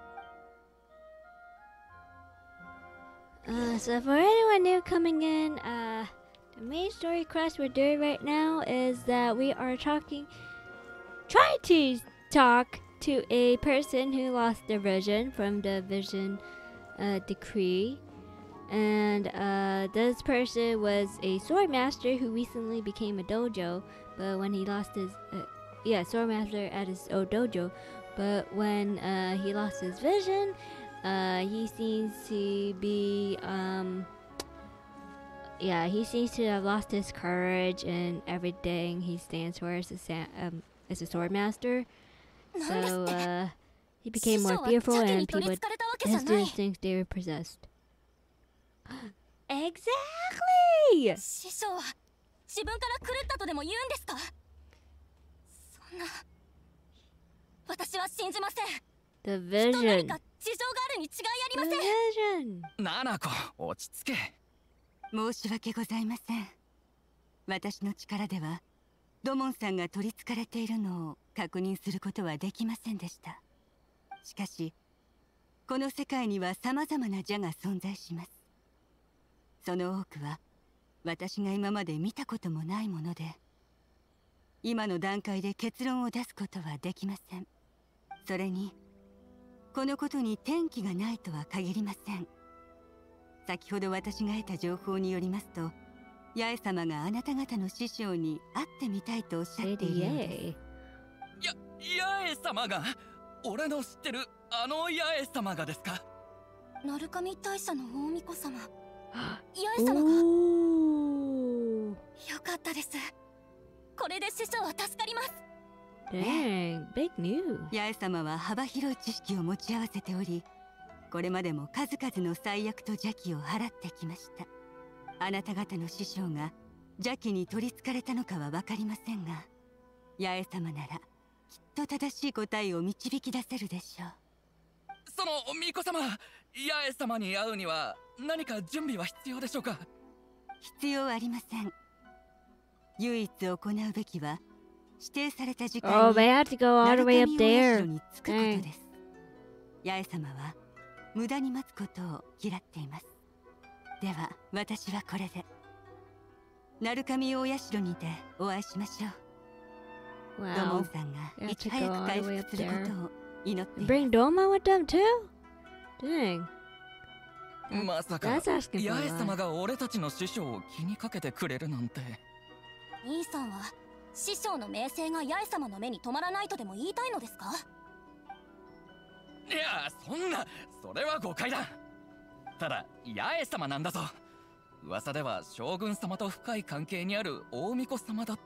Speaker 1: Uh, so for anyone new coming in, uh, the main story quest we're doing right now is that we are talking, trying to talk to a person who lost their vision from the vision uh, decree. And uh, this person was a sword master who recently became a dojo, but when he lost his, uh, yeah, sword master at his old dojo, but when uh, he lost his vision, Uh, he seems to be, um, yeah, he seems to have lost his courage and everything he stands for as a, sa um, as a sword master. So, uh, he became more fearful and people, his students think they were possessed. Exactly!
Speaker 10: 師匠は自分から狂ったとでも言うんですか？そんな、私は信じません。
Speaker 1: The vision.
Speaker 10: 事情があるに違いありません。
Speaker 1: The vision.
Speaker 2: ナナコ、落ち着け。
Speaker 12: 申し訳ございません。私の力ではドモンさんが取り憑かれているのを確認することはできませんでした。しかしこの世界には様々な邪が存在します。その多くは私が今まで見たこともないもので、今の段階で結論を出すことはできません。それにこのことに転機がないとは限りません。先ほど私が得た情報によりますと、八重様があなた方の師匠に会ってみたいとおっしゃっているようです。
Speaker 2: や、八重様が、俺の知ってるあの八重様がですか？
Speaker 10: 鳴神大社の大巫女様、八重様が。よかったです。これで師匠は助かります。
Speaker 1: Dang, big news.
Speaker 12: 八重様は幅広い知識を持ち合わせており、これまでも数々の災厄と邪気を払ってきました。あなた方の師匠が邪気に取り憑かれたのかは分かりませんが、八重様ならきっと正しい答えを導き出せるでしょう。
Speaker 2: その巫女様、八重様に会うには何か準備は必要でしょうか？
Speaker 12: 必要ありません。唯一行うべきは指定された時間
Speaker 1: Oh, they have to go all the way up there.
Speaker 12: に着くことです。八重様は無駄に待つことを嫌っています。では私はこれで鳴神大社にてお会いしましょう。ドモンさんがいち早く回復することを祈っています。
Speaker 1: Bring Doma with them too? Dang.
Speaker 2: まさか八重様が俺たちの師匠を気にかけてくれるなんて。
Speaker 10: 兄さんは師匠の名声が八重様の目に留まらないとでも言いたいのですか？
Speaker 2: いや、そんな、それは誤解だ。ただ八重様なんだぞ。噂では将軍様と深い関係にある大巫女様だって。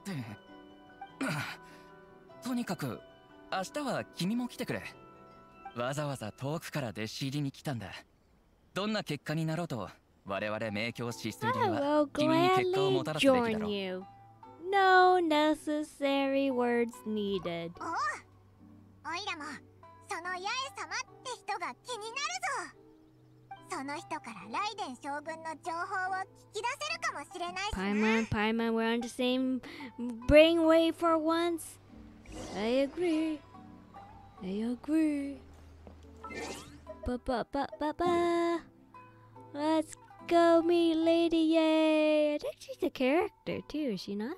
Speaker 2: とにかく明日は君も来てくれ。わざわざ遠くから弟子入りに来たんだ。どんな結果になろうと我々明鏡止水流は君に結果をもたらすべきだろう。
Speaker 1: No necessary words needed.
Speaker 3: おう、おいらもその八重様って人が気になるぞ。その人からライデン将軍の情報を聞き出せるかもしれないしな。
Speaker 1: Paimon, Paimon, we're on the same brainwave for once. I agree. I agree. Ba ba ba ba ba. Let's go meet Lady Yay. I think she's a character too, is she not?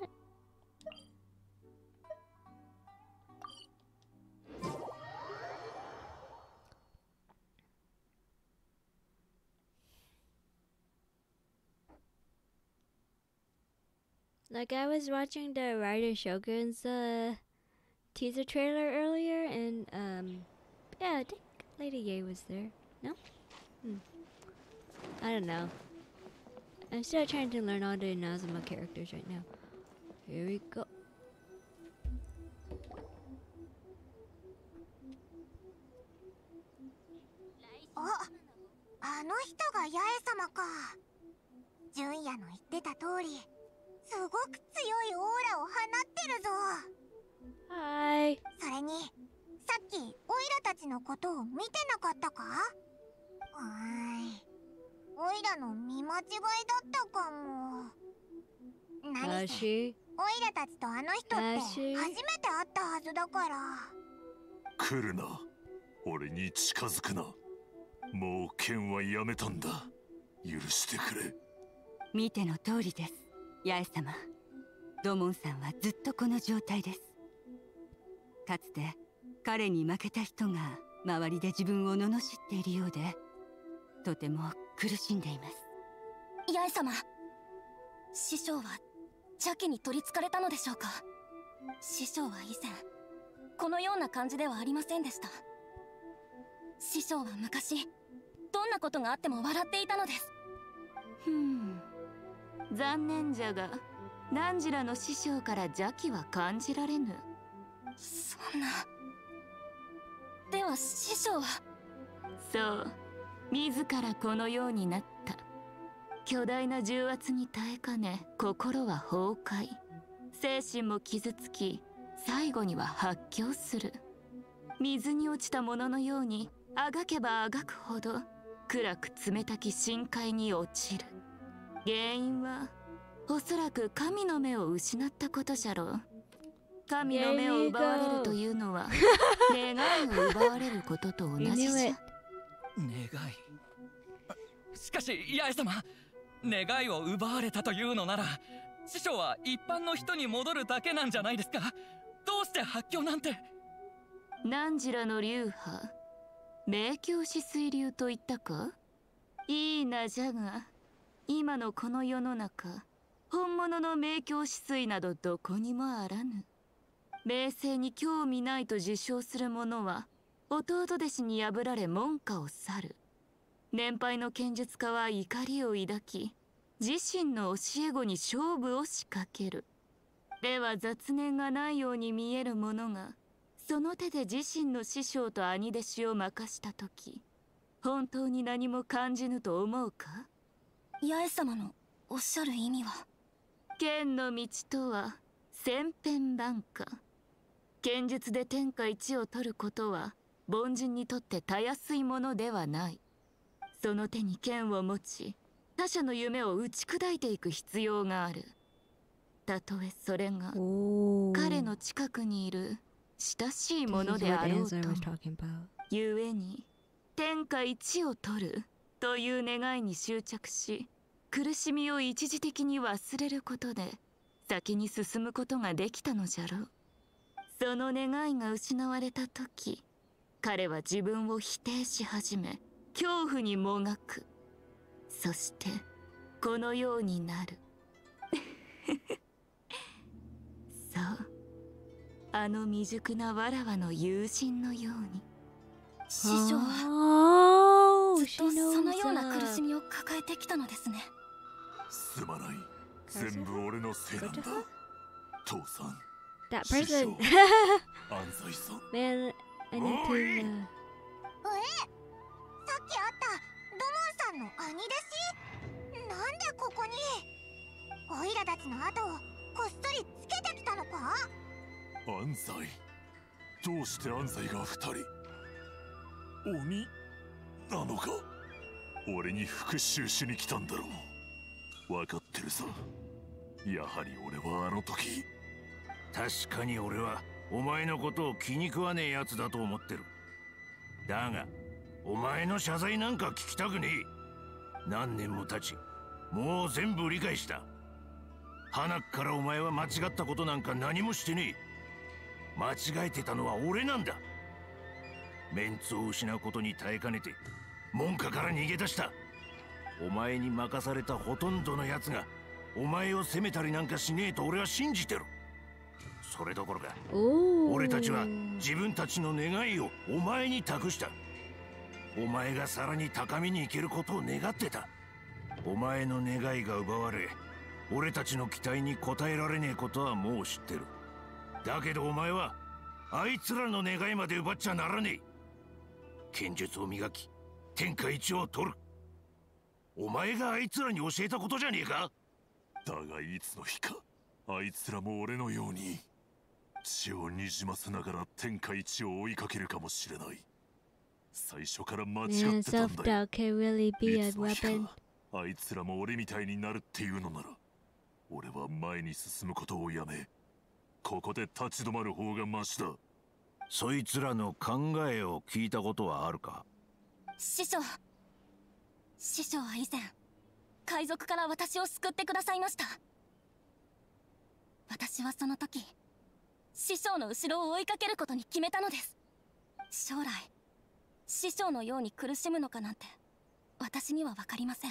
Speaker 1: Like I was watching the Rider Shogun's uh, teaser trailer earlier, and um, yeah, I think Lady Yay was there. No, hmm. I don't know. I'm still trying to learn all the Inazuma characters right now. Here we go.
Speaker 3: Oh, あの人が八重様か。純也の言ってた通り、すごく強いオーラを放ってるぞ。
Speaker 1: はい。
Speaker 3: それに、さっきオイラたちのことを見てなかったか？はーい。オイラの見間違いだったかも。何せ、オイラたちとあの人って初めて会ったはずだから。
Speaker 11: 来るな。俺に近づくな。もう剣はやめたんだ。許してくれ。
Speaker 12: 見ての通りです、八重様。土門さんはずっとこの状態です。かつて彼に負けた人が周りで自分を罵っているようで、とても苦しんでいます。
Speaker 10: 八重様、師匠は邪気に取りつかれたのでしょうか？師匠は以前このような感じではありませんでした。師匠は昔どんなことがあっても笑っていたのです。
Speaker 12: ふん、残念じゃが汝らの師匠から邪気は感じられぬ。
Speaker 10: そんな。では師匠は？
Speaker 12: そう、自らこのようになった。巨大な重圧に耐えかね、心は崩壊、精神も傷つき、最後には発狂する。水に落ちたもののようにあがけばあがくほど暗く冷たき深海に落ちる。原因はおそらく神の目を失ったことじゃろう。神の目を奪われるというのは願いを奪われることと同じじゃ。願い。
Speaker 2: しかし八重様、願いを奪われたというのなら師匠は一般の人に戻るだけなんじゃないですか。どうして発狂なんて。
Speaker 12: 汝らの流派、明鏡止水流と言ったか？いいな。じゃが今のこの世の中、本物の明鏡止水などどこにもあらぬ。名声に興味ないと自称する者は弟弟子に破られ門下を去る。年配の剣術家は怒りを抱き、自身の教え子に勝負を仕掛ける。では雑念がないように見える者がその手で自身の師匠と兄弟子を任したとき、本当に何も感じぬと思うか？
Speaker 10: 八重様のおっしゃる意味は？
Speaker 12: 剣の道とは千変万化。剣術で天下一を取ることは凡人にとってたやすいものではない。その手に剣を持ち、他者の夢を打ち砕いていく必要がある。たとえそれが彼の近くにいる親しいものであろうとも。ゆえに天下一を取るという願いに執着し、苦しみを一時的に忘れることで先に進むことができたのじゃろう。その願いが失われた時、彼は自分を否定し始め、恐怖にもがく。そしてこのようになる。そう、あの未熟なわらわの友人のように。
Speaker 10: 師匠はずっとそのような苦しみを抱えてきたのですね。
Speaker 11: すまない、全部俺のせいなんだ。父さん、
Speaker 1: That person.
Speaker 11: 安西さん。
Speaker 1: Man, I need to. Uh...
Speaker 3: え、さっき会った土門さんの兄弟子？なんでここに？オイラたちの後をこっそりつけてきたのか？
Speaker 11: 安西、どうして安西が二人鬼なのか？俺に復讐しに来たんだろう。分かってるさ。やはり俺はあの時。確かに俺はお前のことを気に食わねえやつだと思ってる。だがお前の謝罪なんか聞きたくねえ。何年も経ち、もう全部理解した。花からお前は間違ったことなんか何もしてねえ。間違えてたのは俺なんだ。メンツを失うことに耐えかねて門下から逃げ出した。お前に任されたほとんどのやつがお前を責めたりなんかしねえと俺は信じてる。それどころか俺たちは自分たちの願いをお前に託した。お前がさらに高みに行けることを願ってた。
Speaker 7: お前の願いが奪われ、俺たちの期待に応えられねえことはもう知ってる。だけどお前はあいつらの願いまで奪っちゃならねえ。剣術を磨き天下一を取る。お前があいつらに教えたことじゃねえか。
Speaker 11: だがいつの日かあいつらも俺のように血をにじませながら天下一を追いかけるかもしれない。最初から間違ってたんだよ。いつの日かあいつらも俺みたいになるっていうのなら、俺は前に進むことをやめ、ここで立ち止まる方がマシだ。
Speaker 7: そいつらの考えを聞いたことはあるか。
Speaker 10: 師匠師匠は以前海賊から私を救ってくださいました。私はその時師匠の後ろを追いかけることに決めたのです。将来師匠のように苦しむのかなんて私には分かりません。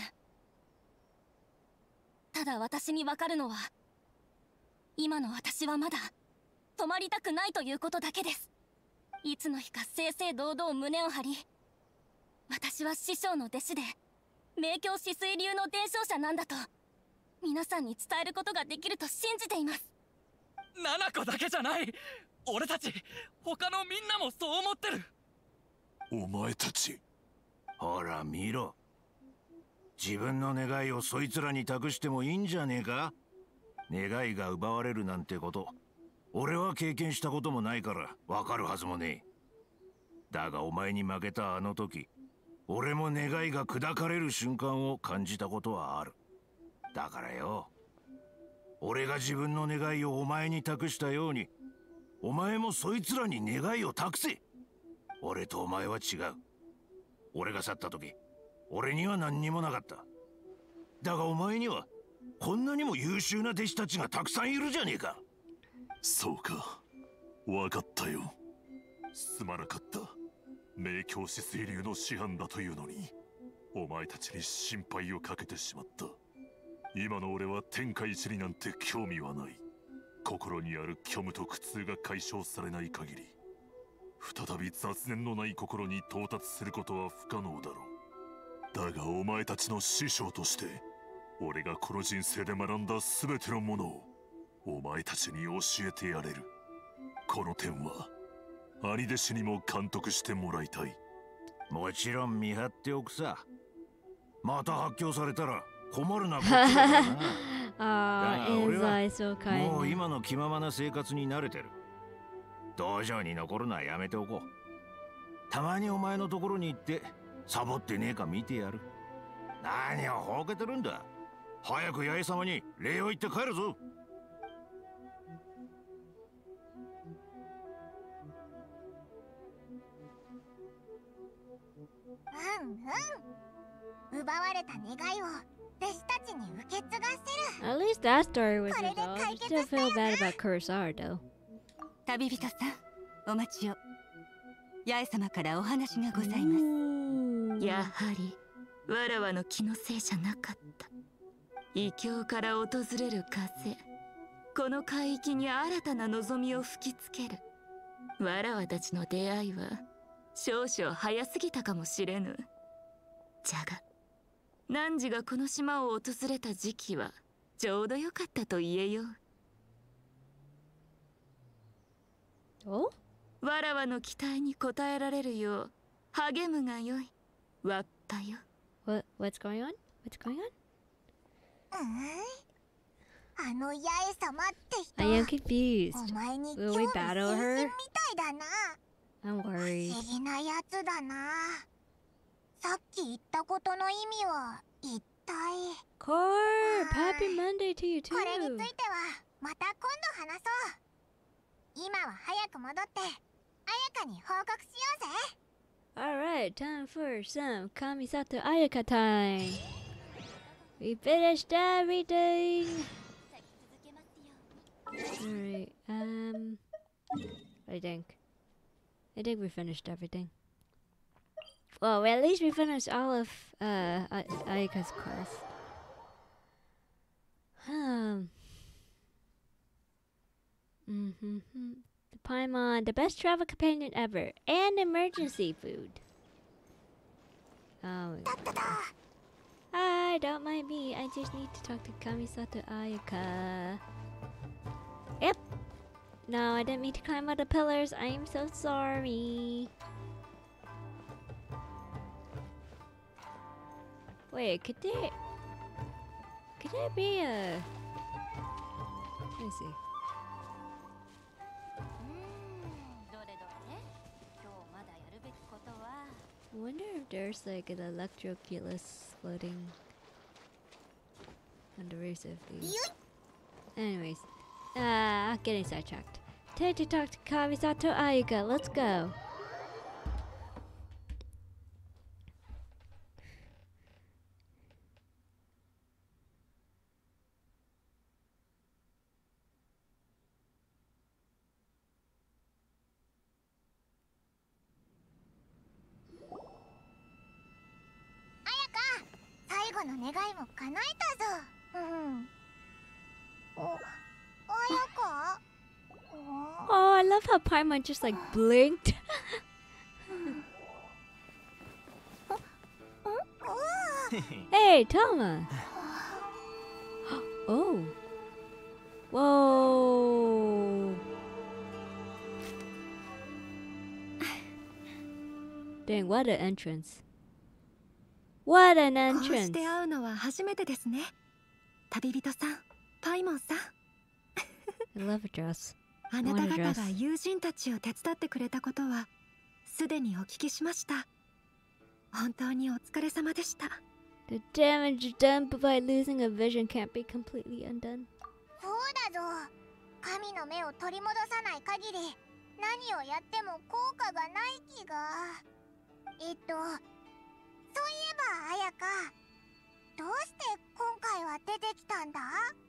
Speaker 10: ただ私に分かるのは、今の私はまだ止まりたくないということだけです。いつの日か正々堂々胸を張り、私は師匠の弟子で明鏡止水流の伝承者なんだと皆さんに伝えることができると信じています。
Speaker 2: 七子だけじゃない、俺たち他のみんなもそう思ってる。
Speaker 11: お前たち、
Speaker 7: ほら見ろ、自分の願いをそいつらに託してもいいんじゃねえか。願いが奪われるなんてこと俺は経験したこともないからわかるはずもねえ。だがお前に負けたあの時、俺も願いが砕かれる瞬間を感じたことはある。だからよ、俺が自分の願いをお前に託したように、お前もそいつらに願いを託せ。俺とお前は違う。俺が去った時、俺には何にもなかった。だがお前にはこんなにも優秀な弟子たちがたくさんいるじゃねえか。
Speaker 11: そうか、分かったよ。すまなかった。明鏡止水流の師範だというのにお前たちに心配をかけてしまった。今の俺は天下一になんて興味はない。心にある虚無と苦痛が解消されない限り、再び雑念のない心に到達することは不可能だろう。だがお前たちの師匠として、俺がこの人生で学んだ全てのものをお前たちに教えてやれる。この点は兄弟子にも監督してもらいたい。
Speaker 7: もちろん見張っておくさ。また発狂されたら困るなこっちだからな。ああ、俺はもう今の気ままな生活に慣れてる。道場に残るのはやめておこう。たまにお前のところに行ってサボってねえか見てやる。何をほうけてるんだ。早く八重様に礼を言って帰るぞ。
Speaker 3: うんうん、奪われた願いを弟子たちに受け継がせる。
Speaker 1: At least that story was resolved. I still feel bad about Kurosawa though.
Speaker 12: 旅人さん、お待ちを。八重様からお話がございます。
Speaker 13: やはりわらわの気のせいじゃなかった。異境から訪れる風、この海域に新たな望みを吹きつける。わらわたちの出会いは少々早すぎたかもしれぬ。じゃが汝がこの島を訪れた時期はちょうどよかったと言えよう。
Speaker 1: お？
Speaker 13: わらわの期待に応えられるよう励むがよい。わっぱよ。
Speaker 1: What, what's going on? What's going on?
Speaker 3: あの八重様って人
Speaker 1: I am confused.
Speaker 3: お前に興
Speaker 1: Will
Speaker 3: 味
Speaker 1: we
Speaker 3: 津
Speaker 1: battle
Speaker 3: 々
Speaker 1: her?
Speaker 3: みたいだな。
Speaker 1: I'm
Speaker 3: 不
Speaker 1: worried.
Speaker 3: 思議なやつだな。さっき言ったことの意味は一体。
Speaker 1: Corp! Happy Monday to you too!
Speaker 3: これについてはまた今度話そう。今は早く戻って彩香に報告しようぜ。
Speaker 1: Alright, time for some Kamisato Ayaka time. We finished everything. Alright, um, I think. I think we finished everything. Well, at least we finished all of uh, Ay Ayaka's quest. Um. Mm-hmm. The Paimon, the best travel companion ever, and emergency food. Oh. Hi, sorry, don't mind me. I just need to talk to Kamisato Ayaka. Yep. No, I didn't mean to climb out the pillars. I am so sorry. Wait, could there... Could there be a... Let me see. I wonder if there's like an electroculus floating on the roof of these. Anyways, uh, getting sidetracked. Time to talk to Kamisato Ayaka. Let's go. Oh, I love how Paimon just like blinked. Hey, Toma. Oh. Whoa. Dang, what an entrance. What an entrance.
Speaker 14: こうして会うのは初めてですね。旅人さん、パイモンさん。
Speaker 1: I love a dress.
Speaker 14: あなた方が友人たちを手伝ってくれたことはすでにお聞きしました。本当にお疲れ様でした。
Speaker 1: The damage done by losing a vision can't be completely undone.
Speaker 3: そうだぞ。神の目を取り戻さない限り何をやっても効果がない気が。えっと、そういえば綾香、どうして今回は出てきたんだ？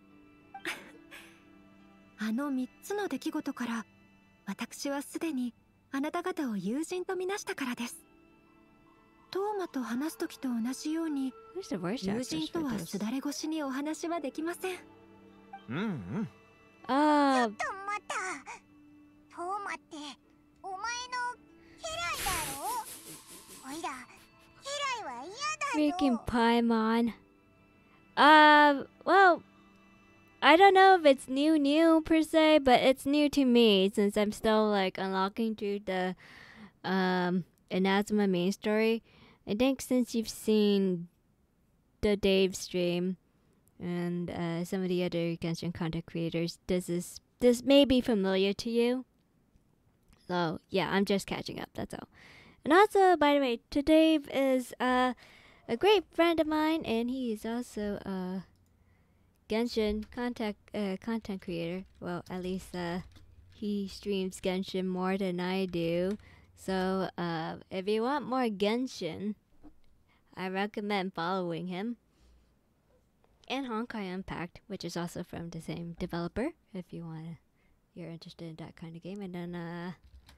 Speaker 14: あのみっつの出来事から私はすでにあなた方を友人とみなしたからです。トーマと話す時と同じように友人とはすだれ越しにお話はできません。
Speaker 6: うんうん。
Speaker 1: ああ。
Speaker 3: ちょっと待った。トーマってお前の家来だろ？おいら家来は嫌だぞ。
Speaker 1: Freaking Paimon. Uh, well, I don't know if it's new new per se, but it's new to me since I'm still like unlocking through the um Inazuma main story. I think since you've seen the Dave stream and uh, some of the other Genshin content creators, this is this may be familiar to you. So yeah, I'm just catching up. That's all. And also, by the way, to Dave is uh, a great friend of mine, and he is also a Genshin content uh, content creator. Well, at least uh, he streams Genshin more than I do. So uh, if you want more Genshin, I recommend following him. And Honkai Impact, which is also from the same developer, if you wanna, you're interested in that kind of game. And then uh,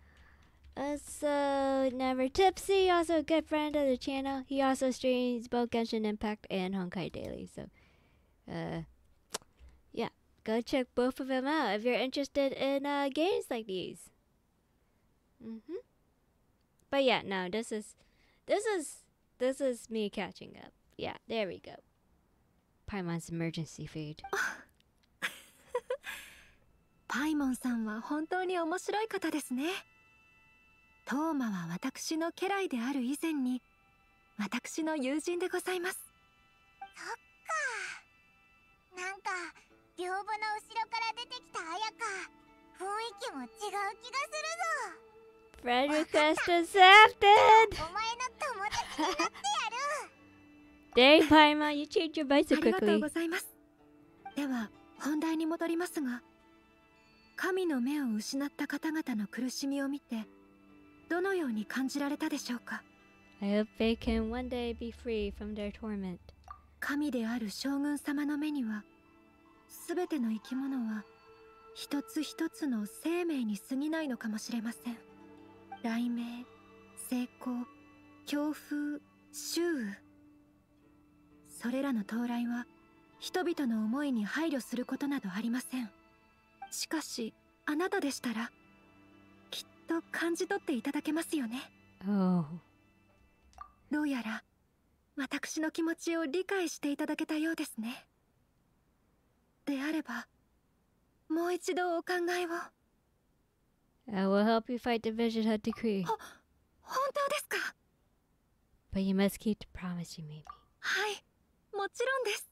Speaker 1: also Never Tipsy, also a good friend of the channel. He also streams both Genshin Impact and Honkai Daily. So, uh, yeah, go check both of them out if you're interested in uh, games like these. Mhm. But yeah, no, this is, this is, this is me catching up. Yeah, there we go. Paimon's emergency food.
Speaker 14: パイモンさんは本当に面白い方ですね。トーマは私の家来である以前に私の友人でございます。
Speaker 3: そっか。なんか屏風の後ろから出てきた綾香、雰囲気も違う気がするぞ。
Speaker 1: Friend request accepted! Dang, Paimon, you changed your voice so
Speaker 14: ありがとう
Speaker 1: quickly.
Speaker 14: ございます。では本題に戻りますが、神の目を失った方々の苦しみを見てどのように感じられたでしょうか。
Speaker 1: I hope they can one day be free from their torment.
Speaker 14: 神である将軍様の目には、すべての生き物は一つ一つの生命に過ぎないのかもしれません。雷鳴、成功、強風、周雨、それらの到来は人々の思いに配慮することなどありません。しかしあなたでしたらきっと感じ取っていただけますよね。
Speaker 1: Oh.
Speaker 14: どうやら私の気持ちを理解していただけたようですね。であれば、もう一度お考えを。
Speaker 1: I will help you fight the Vision Hunt Decree.
Speaker 14: ほ、本当ですか?
Speaker 1: But you must keep the promise you made me.
Speaker 14: はい、もちろんです。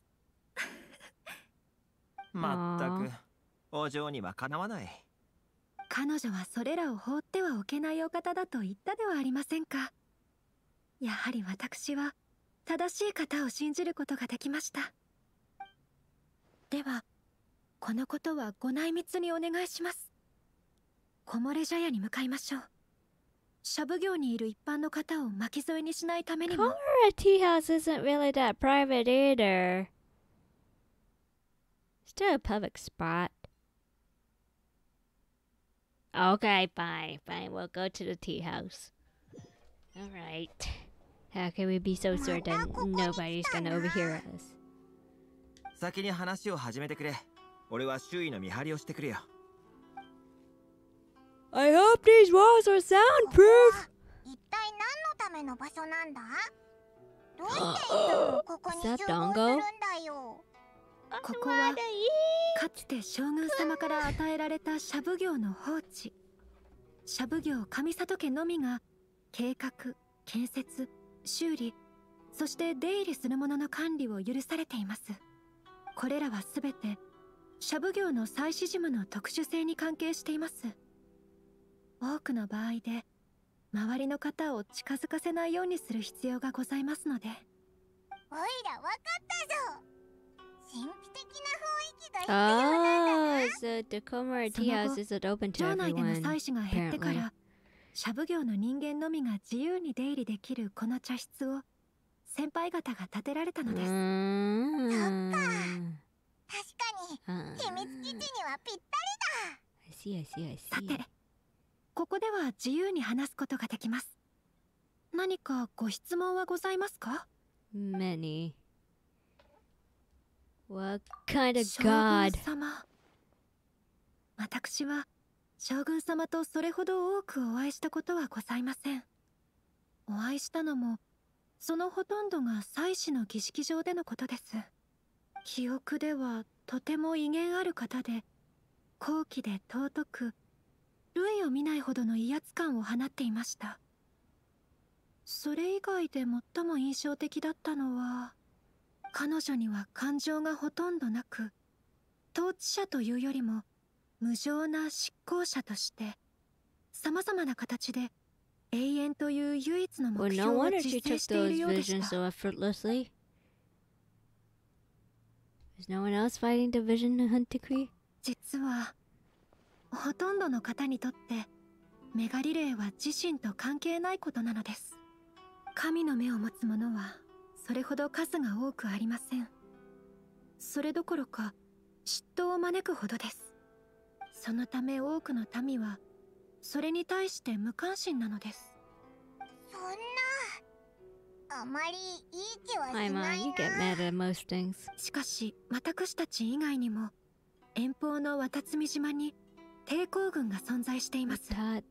Speaker 15: まったく、お嬢にはかなわない。
Speaker 14: 彼女はそれらを放ってはおけないお方だと言ったではありませんか。やはり私は正しい方を信じることができました。では、このことはご内密にお願いします。木漏れ茶屋に向かいましょう。シャブ業にいる一般の方を巻き添えにしないためにも。
Speaker 1: Komura Tea House isn't really that private either. Still a public spot. Okay, fine, fine. We'll go to the tea house. Alright. How can we be so certain nobody's gonna overhear us?
Speaker 15: 先に話を始めてくれ。俺は周囲の見張りをしてくるよ。
Speaker 1: I hope these walls are soundproof!
Speaker 3: 一体何のための場所なんだ？どうしていつもここに集合するんだよ。
Speaker 14: ここはかつて将軍様から与えられたシャブ業の放置。シャブ業上里家のみが計画、建設、修理、そして出入りするものの管理を許されています。これらはすべてシャブ業の祭祀事務の特殊性に関係しています。多くの場合で周りの方を近づかせないようにする必要がございますので。
Speaker 3: おいらわかったぞ。神秘的な雰囲気が必要なんだな。
Speaker 1: Oh, so the Komura Tea House isn't open to everyone.
Speaker 14: 城内での祭祀が減ってから、シャブ業の人間のみが自由に出入りできるこの茶室を先輩方が建てられたのです。
Speaker 3: そっか。確かに秘密基地にはぴったりだ。
Speaker 1: I see, I see, I see.
Speaker 14: さて、ここでは自由に話すことができます。何かご質問はございますか？
Speaker 1: Many. What kind of
Speaker 14: 将軍
Speaker 1: god?
Speaker 14: 様。私は将軍様とそれほど多くお会いしたことはございません。お会いしたのもそのほとんどが祭祀の儀式場でのことです。記憶ではとても威厳ある方で、高貴で尊く、類を見ないほどの威圧感を放っていました。それ以外で最も印象的だったのは、彼女には感情がほとんどなく、統治者というよりも無情な執行者として様々な形で永遠という唯一の目標を実践しているようでした。
Speaker 1: Is no one else fighting the Vision Hunt Decree?
Speaker 14: 実はほとんどの方にとってメガリレーは自身と関係ないことなのです。神の目を持つ者はそれほど数が多くありません。それどころか嫉妬を招くほどです。そのため多くの民はそれに対して無関心なのです。
Speaker 3: そんなあまりいい気はしないな。
Speaker 1: Paimon, you get mad at most things.
Speaker 14: しかし私たち以外にも遠方の渡積島に抵抗軍が存在しています。
Speaker 3: 抵抗軍？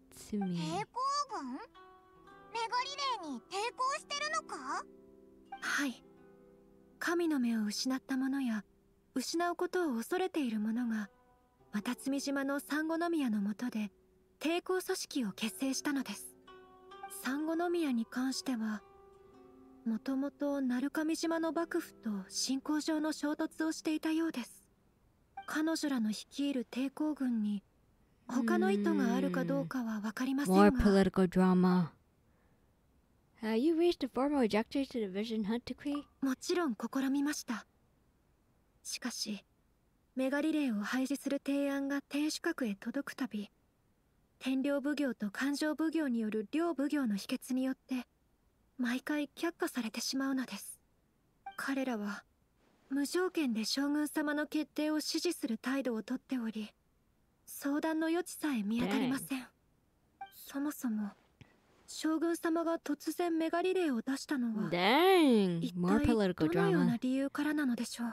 Speaker 3: メガリレーに抵抗してるのか？
Speaker 14: はい。神の目を失った者や失うことを恐れている者が渡積島のサンゴノ宮の下で抵抗組織を結成したのです。サンゴノ宮に関してはもともと鳴神島の幕府と信仰上の衝突をしていたようです。彼女らの率いる抵抗軍に他の意図があるかどうかは分かりませんが。
Speaker 1: More political drama. Have you reached the formal objective to the Vision Hunt Decree?
Speaker 14: もちろん試みました。しかしメガリレーを廃止する提案が天守閣へ届くたび、天領奉行と勘定奉行による両奉行の否決によって毎回却下されてしまうのです。彼らは無条件で将軍様の決定を支持する態度をとっており、相談の余地さえ見当たりません。そもそも将軍様が突然メガリレーを出したのは
Speaker 1: Dang,
Speaker 14: 一
Speaker 1: more
Speaker 14: 体
Speaker 1: political
Speaker 14: どのよう
Speaker 1: drama.
Speaker 14: な理由からなのでしょう。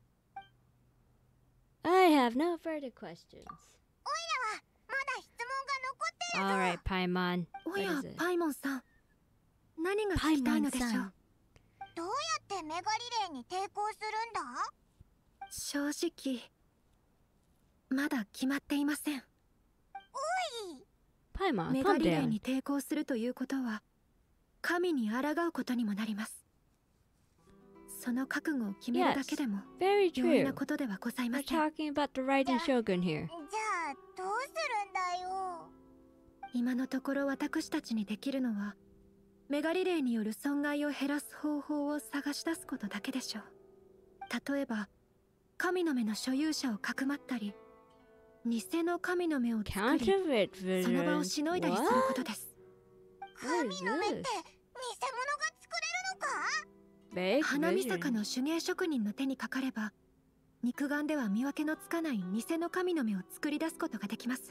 Speaker 1: I have no further questions.
Speaker 3: おいらはまだ質問が残ってるぞ。
Speaker 1: Alright, Paimon.
Speaker 14: お
Speaker 1: What
Speaker 14: や
Speaker 1: is it?
Speaker 14: パイモンさん、何が聞きたいのでしょう。
Speaker 3: どうメガリレーに抵抗するんだ？
Speaker 14: 正直まだ決まっていません。
Speaker 3: おい、
Speaker 1: パイマン、
Speaker 14: メガリレーに抵抗するということは神に抗うことにもなります。その覚悟を決めるだけでも容易なことではございません。
Speaker 1: We're talking about the Raiden Shogun here.
Speaker 3: じゃあどうするんだよ。
Speaker 14: 今のところ私たちにできるのはメガリレーによる損害を減らす方法を探し出すことだけでしょう。例えば神の目の所有者をかくまったり、偽の神の目を作りその場をしのいだりすることです。
Speaker 3: 神の目って偽物が作れるのか？
Speaker 14: 花見坂の手芸職人の手にかかれば肉眼では見分けのつかない偽の神の目を作り出すことができます。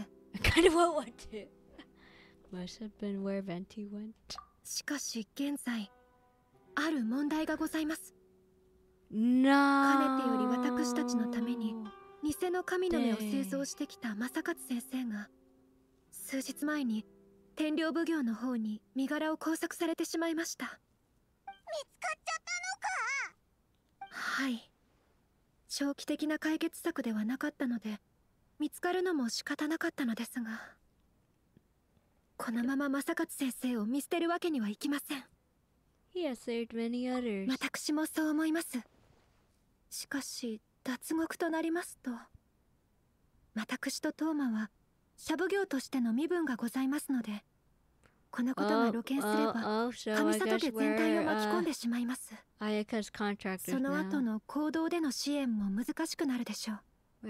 Speaker 14: しかし現在ある問題がございます。かねてより私たちのために偽の神の目を製造してきた正勝先生が数日前に天領奉行の方に身柄を拘束されてしまいました。
Speaker 3: 見つかっちゃったのか？
Speaker 14: はい、長期的な解決策ではなかったので見つかるのも仕方なかったのですが、このまま正勝先生を見捨てるわけにはいきません。
Speaker 1: He has saved many others.
Speaker 14: 私もそう思います。しかし脱獄となりますと、私とトーマは社奉行としての身分がございますので、このことが露見すれば神里家全体を巻き込んでしまいます。その後の行動での支援も難しくなるでしょう。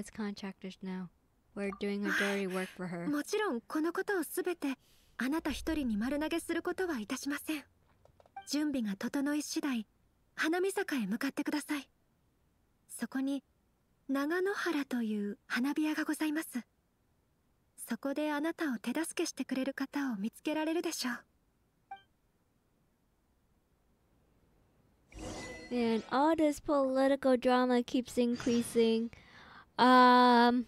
Speaker 14: もちろんこのことをすべてあなた一人に丸投げすることはいたしません。準備が整い次第花見坂へ向かってください。そこに長野原という花火屋がございます。そこであなたを手助けしてくれる方を見つけられるでしょう。
Speaker 1: And all this political drama keeps increasing. Um,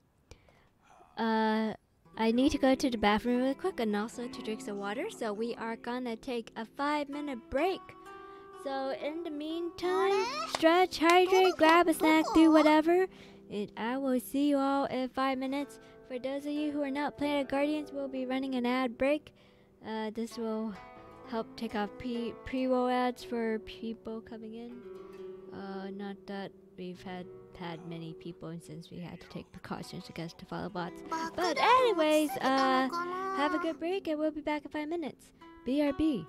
Speaker 1: uh, I need to go to the bathroom really quick and also to drink some water. So we are gonna take a five minute break. So in the meantime, stretch, hydrate, grab a snack, do whatever. And I will see you all in five minutes. For those of you who are not Planet Guardians, we'll be running an ad break. Uh, this will help take off pre- pre-roll ads for people coming in. Uh, not that we've had had many people since we had to take precautions against to follow bots. But anyways, uh, have a good break and we'll be back in five minutes. B R B.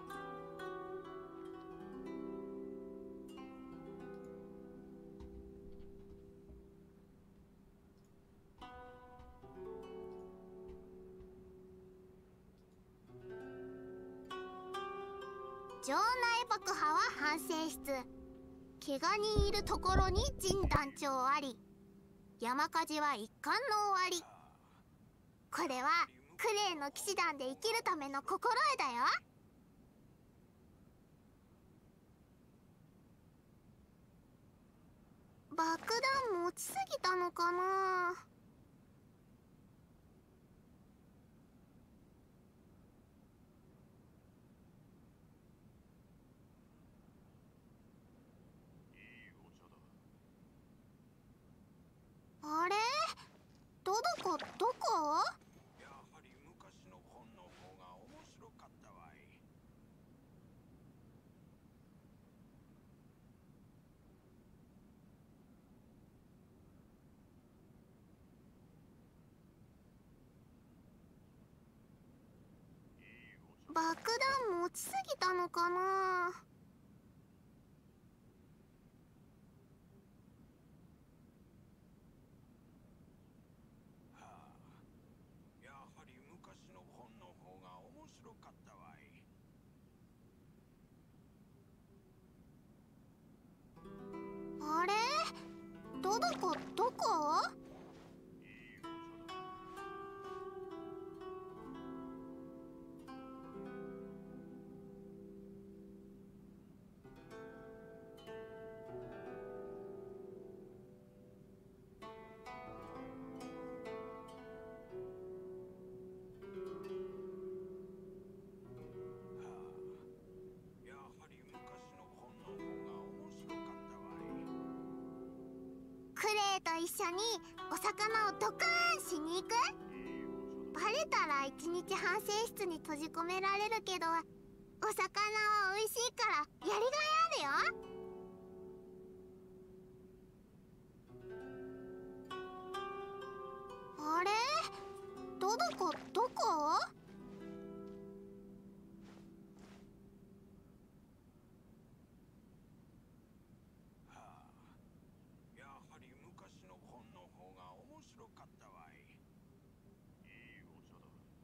Speaker 3: 爆破は反省室。怪我人いるところに陣団長あり。山火事は一巻の終わり。これはクレイの騎士団で生きるための心得だよ。爆弾持ちすぎたのかな。あれ？どどこどこ？
Speaker 6: やはり昔の本の方が面白かったわい。
Speaker 3: 爆弾持ちすぎたのかな。あれ？どどこどこ？
Speaker 6: やはり昔の本の方が
Speaker 3: レイと一緒にお魚をドカーンしに行く？バレたら一日反省室に閉じ込められるけど、お魚は美味しいからやりがいあるよ。あれ？どどこどこ？
Speaker 6: やはり昔の本の方が面白かったわい。いいお茶だ。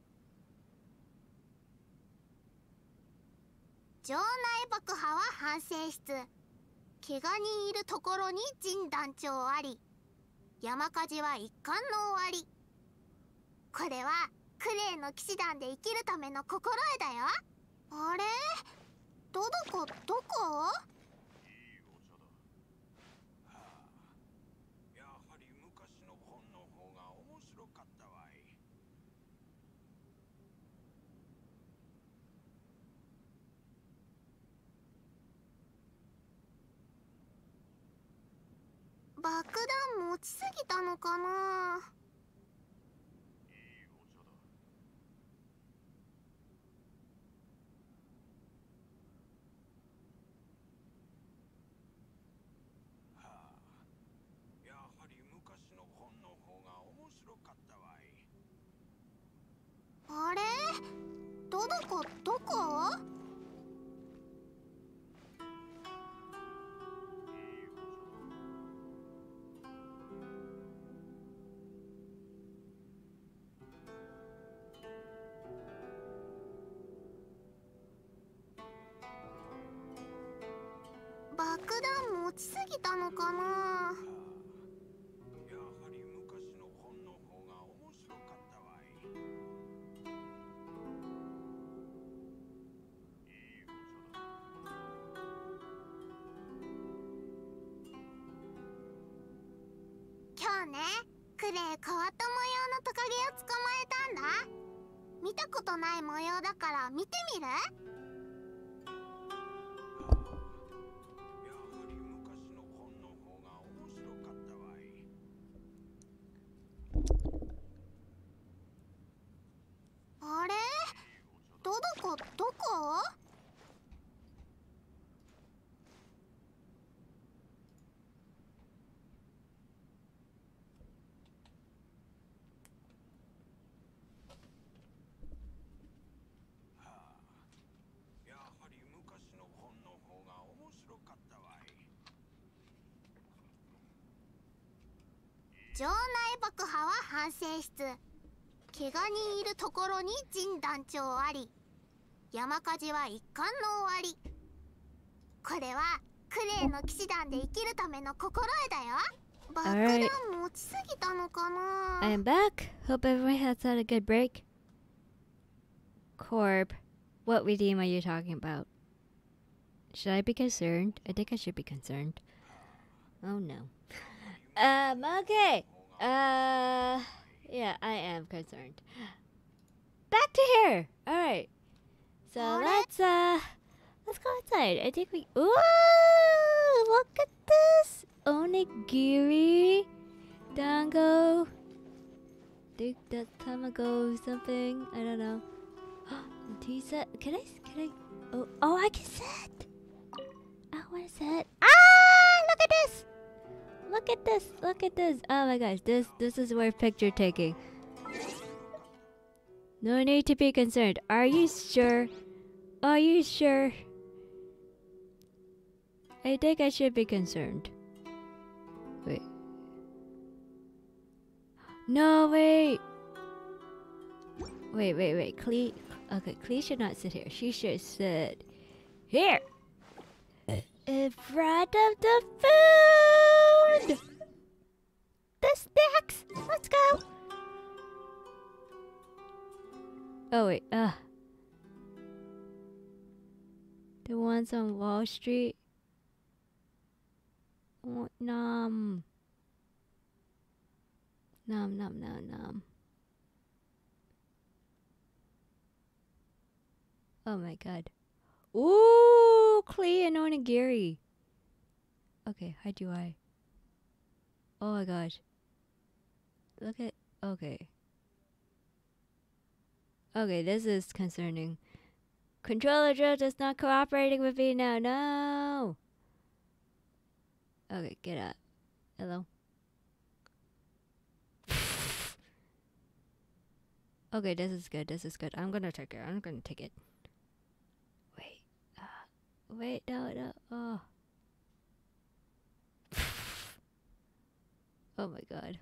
Speaker 3: 城内爆破は反省室。怪我人いるところに陣団長あり。山火事は一巻の終わり。これはクレイの騎士団で生きるための心得だよ。あれ？どどこどこ？
Speaker 6: いいお茶だ。はあ、やはり昔の本の方が面白かったわい。
Speaker 3: 爆弾持ちすぎたのかな？
Speaker 6: やはり昔の本の方が面白かったわい。
Speaker 3: あれ？どどこどこ？爆弾持ちすぎたのかな？
Speaker 6: やはり昔の本の方が面白かったわい。いいお茶だ。
Speaker 3: 今日ね、クレイ変わった模様のトカゲを捕まえたんだ。見たことない模様だから見てみる？あれ？どどこどこ？
Speaker 6: やはり昔の本の方が面白かったわい。
Speaker 3: 城内爆破は反省室。怪我人いるところに陣団長あり。山火事は一巻の終わり。これはクレイの騎士団で生きるための心得だよ。爆弾持ちすぎたのかな？
Speaker 1: I am back. Hope everyone has had a good break. Corb, what redeem are you talking about? Should I be concerned? I think I should be concerned. Oh no. Um, okay. Uh, yeah, I am concerned. Back to here. Alright. So let's, uh, let's go outside. I think we, ooh, look at this. Onigiri, dango, think that's tamago something. I don't know. Tea set. Can I? Can I? Oh, oh, I can set. I want to set. Ah! Look at this. Look at this. Look at this. Oh my gosh, this this is worth picture taking. No need to be concerned. Are you sure? Are you sure? I think I should be concerned. Wait. No, wait. Wait, wait, wait. Clee. Okay, Clee should not sit here. She should sit here. In front of the food. The snacks. Let's go. Oh, wait. Uh. The ones on Wall Street. Oh, nom. Nom, nom, nom, nom. Oh my god. Ooh, Clee and Onigiri. Okay, how do I? Oh my gosh. Look at. Okay. Okay, this is concerning. Controller drift is not cooperating with me now. No. Okay, get up. Hello. Okay, this is good. This is good. I'm gonna take it. I'm gonna take it. Wait. Uh, wait. No. No. Oh. Oh my god.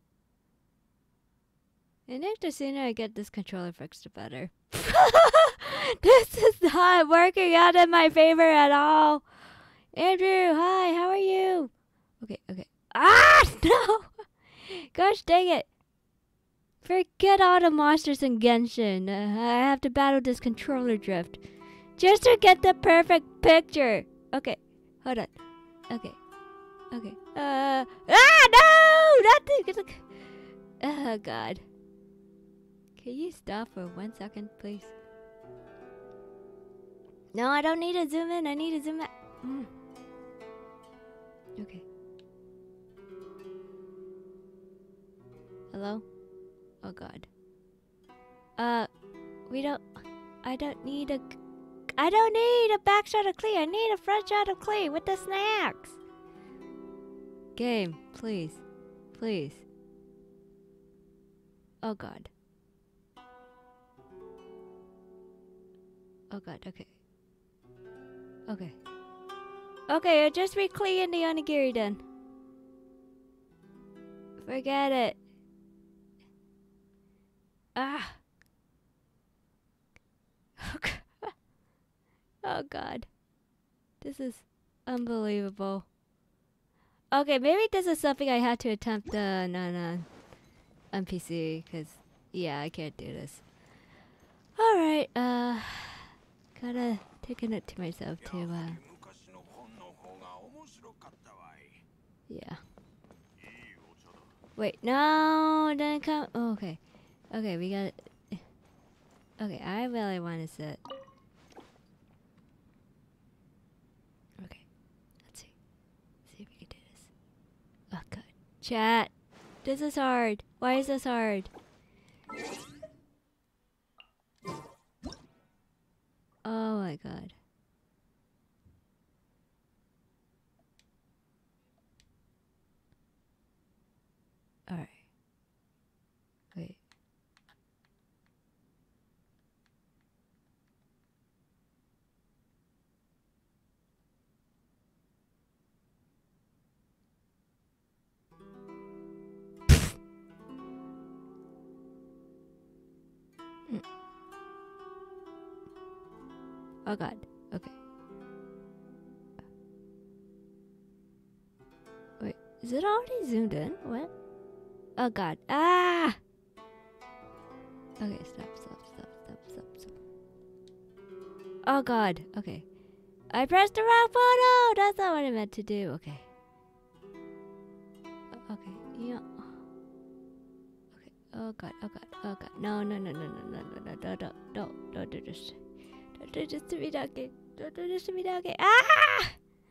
Speaker 1: I think the sooner I get this controller fixed, the better. This is not working out in my favor at all. Andrew, hi, how are you? Okay, okay. Ah, no! Gosh dang it. Forget all the monsters in Genshin. Uh, I have to battle this controller drift. Just to get the perfect picture. Okay, hold on. Okay, okay. Uh, ah, no! Not the, oh, God. Can you stop for one second, please? No, I don't need to zoom in. I need to zoom out. Mm. Okay. Hello? Oh god. Uh, we don't... I don't need a... I don't need a back shot of Klee. I need a front shot of Klee with the snacks. Game, please. Please. Oh god. Oh god, okay. Okay. Okay, I'll just read Klee and the onigiri then. Forget it. Ah. Oh god. Oh god. This is unbelievable. Okay, maybe this is something I had to attempt uh, no, no, on P C, because, yeah, I can't do this. Alright, uh... gotta take a note to myself to, uh... yeah. Wait, no, it didn't come. Oh, okay. Okay, we got. Okay, I really want to sit. Okay, let's see. See if we can do this. Oh, God. Chat. This is hard. Why is this hard? Oh my god. Alright. Wait. Mm. Oh god. Okay. Wait, is it already zoomed in? What? Oh god. Ah! Okay, stop, stop, stop, stop, stop, stop. Oh god. Okay. I pressed the wrong photo! That's not what I meant to do. Okay. Okay, yeah. Okay. Oh god, oh god, oh god. No, no, no, no, no, no, no, no, no, no, no, don't do this. Don't do this to me, Donkey. Don't do this to me, Donkey. Ah!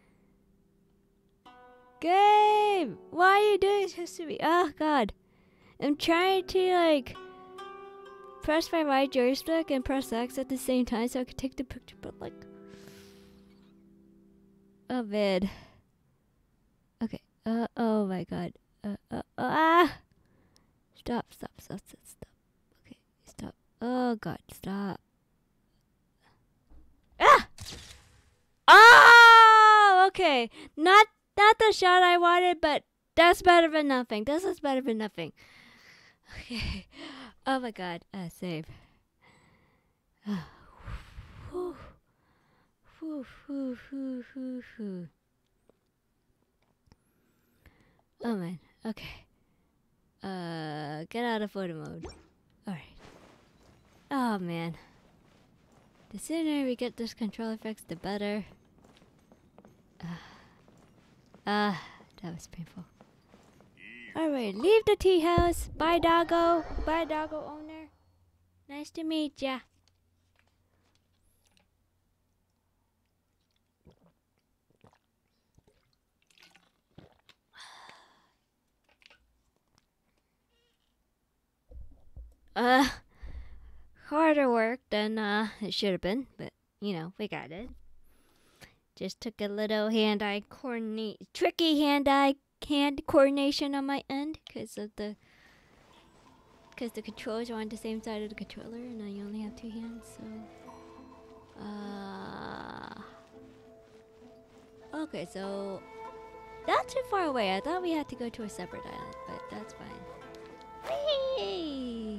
Speaker 1: Game! Why are you doing this to me? Oh god. I'm trying to, like, press my right joystick and press X at the same time so I can take the picture, but, like... Oh, man. Okay. Uh, oh my god. Uh, uh, uh, ah! Stop, stop, stop, stop, stop. Okay, stop. Oh god, stop. Ah! Oh! Okay. Not, not the shot I wanted, but that's better than nothing. This is better than nothing. Okay. Oh my god. Uh, save. Whew. Whew, whew, whew, whew, whew. Oh man. Okay. Uh, get out of photo mode. Alright. Oh man. The sooner we get this controller fixed, the better. Ah, uh, uh, that was painful. Alright, leave the tea house. Bye, doggo. Bye, doggo owner. Nice to meet ya. uh harder work than uh it should have been, but you know, we got it. Just took a little hand-eye coordinate, tricky hand-eye hand coordination on my end because of the because the controls are on the same side of the controller, and I only have two hands, so. Uh. Okay, so not too far away. I thought we had to go to a separate island, but that's fine. Whee!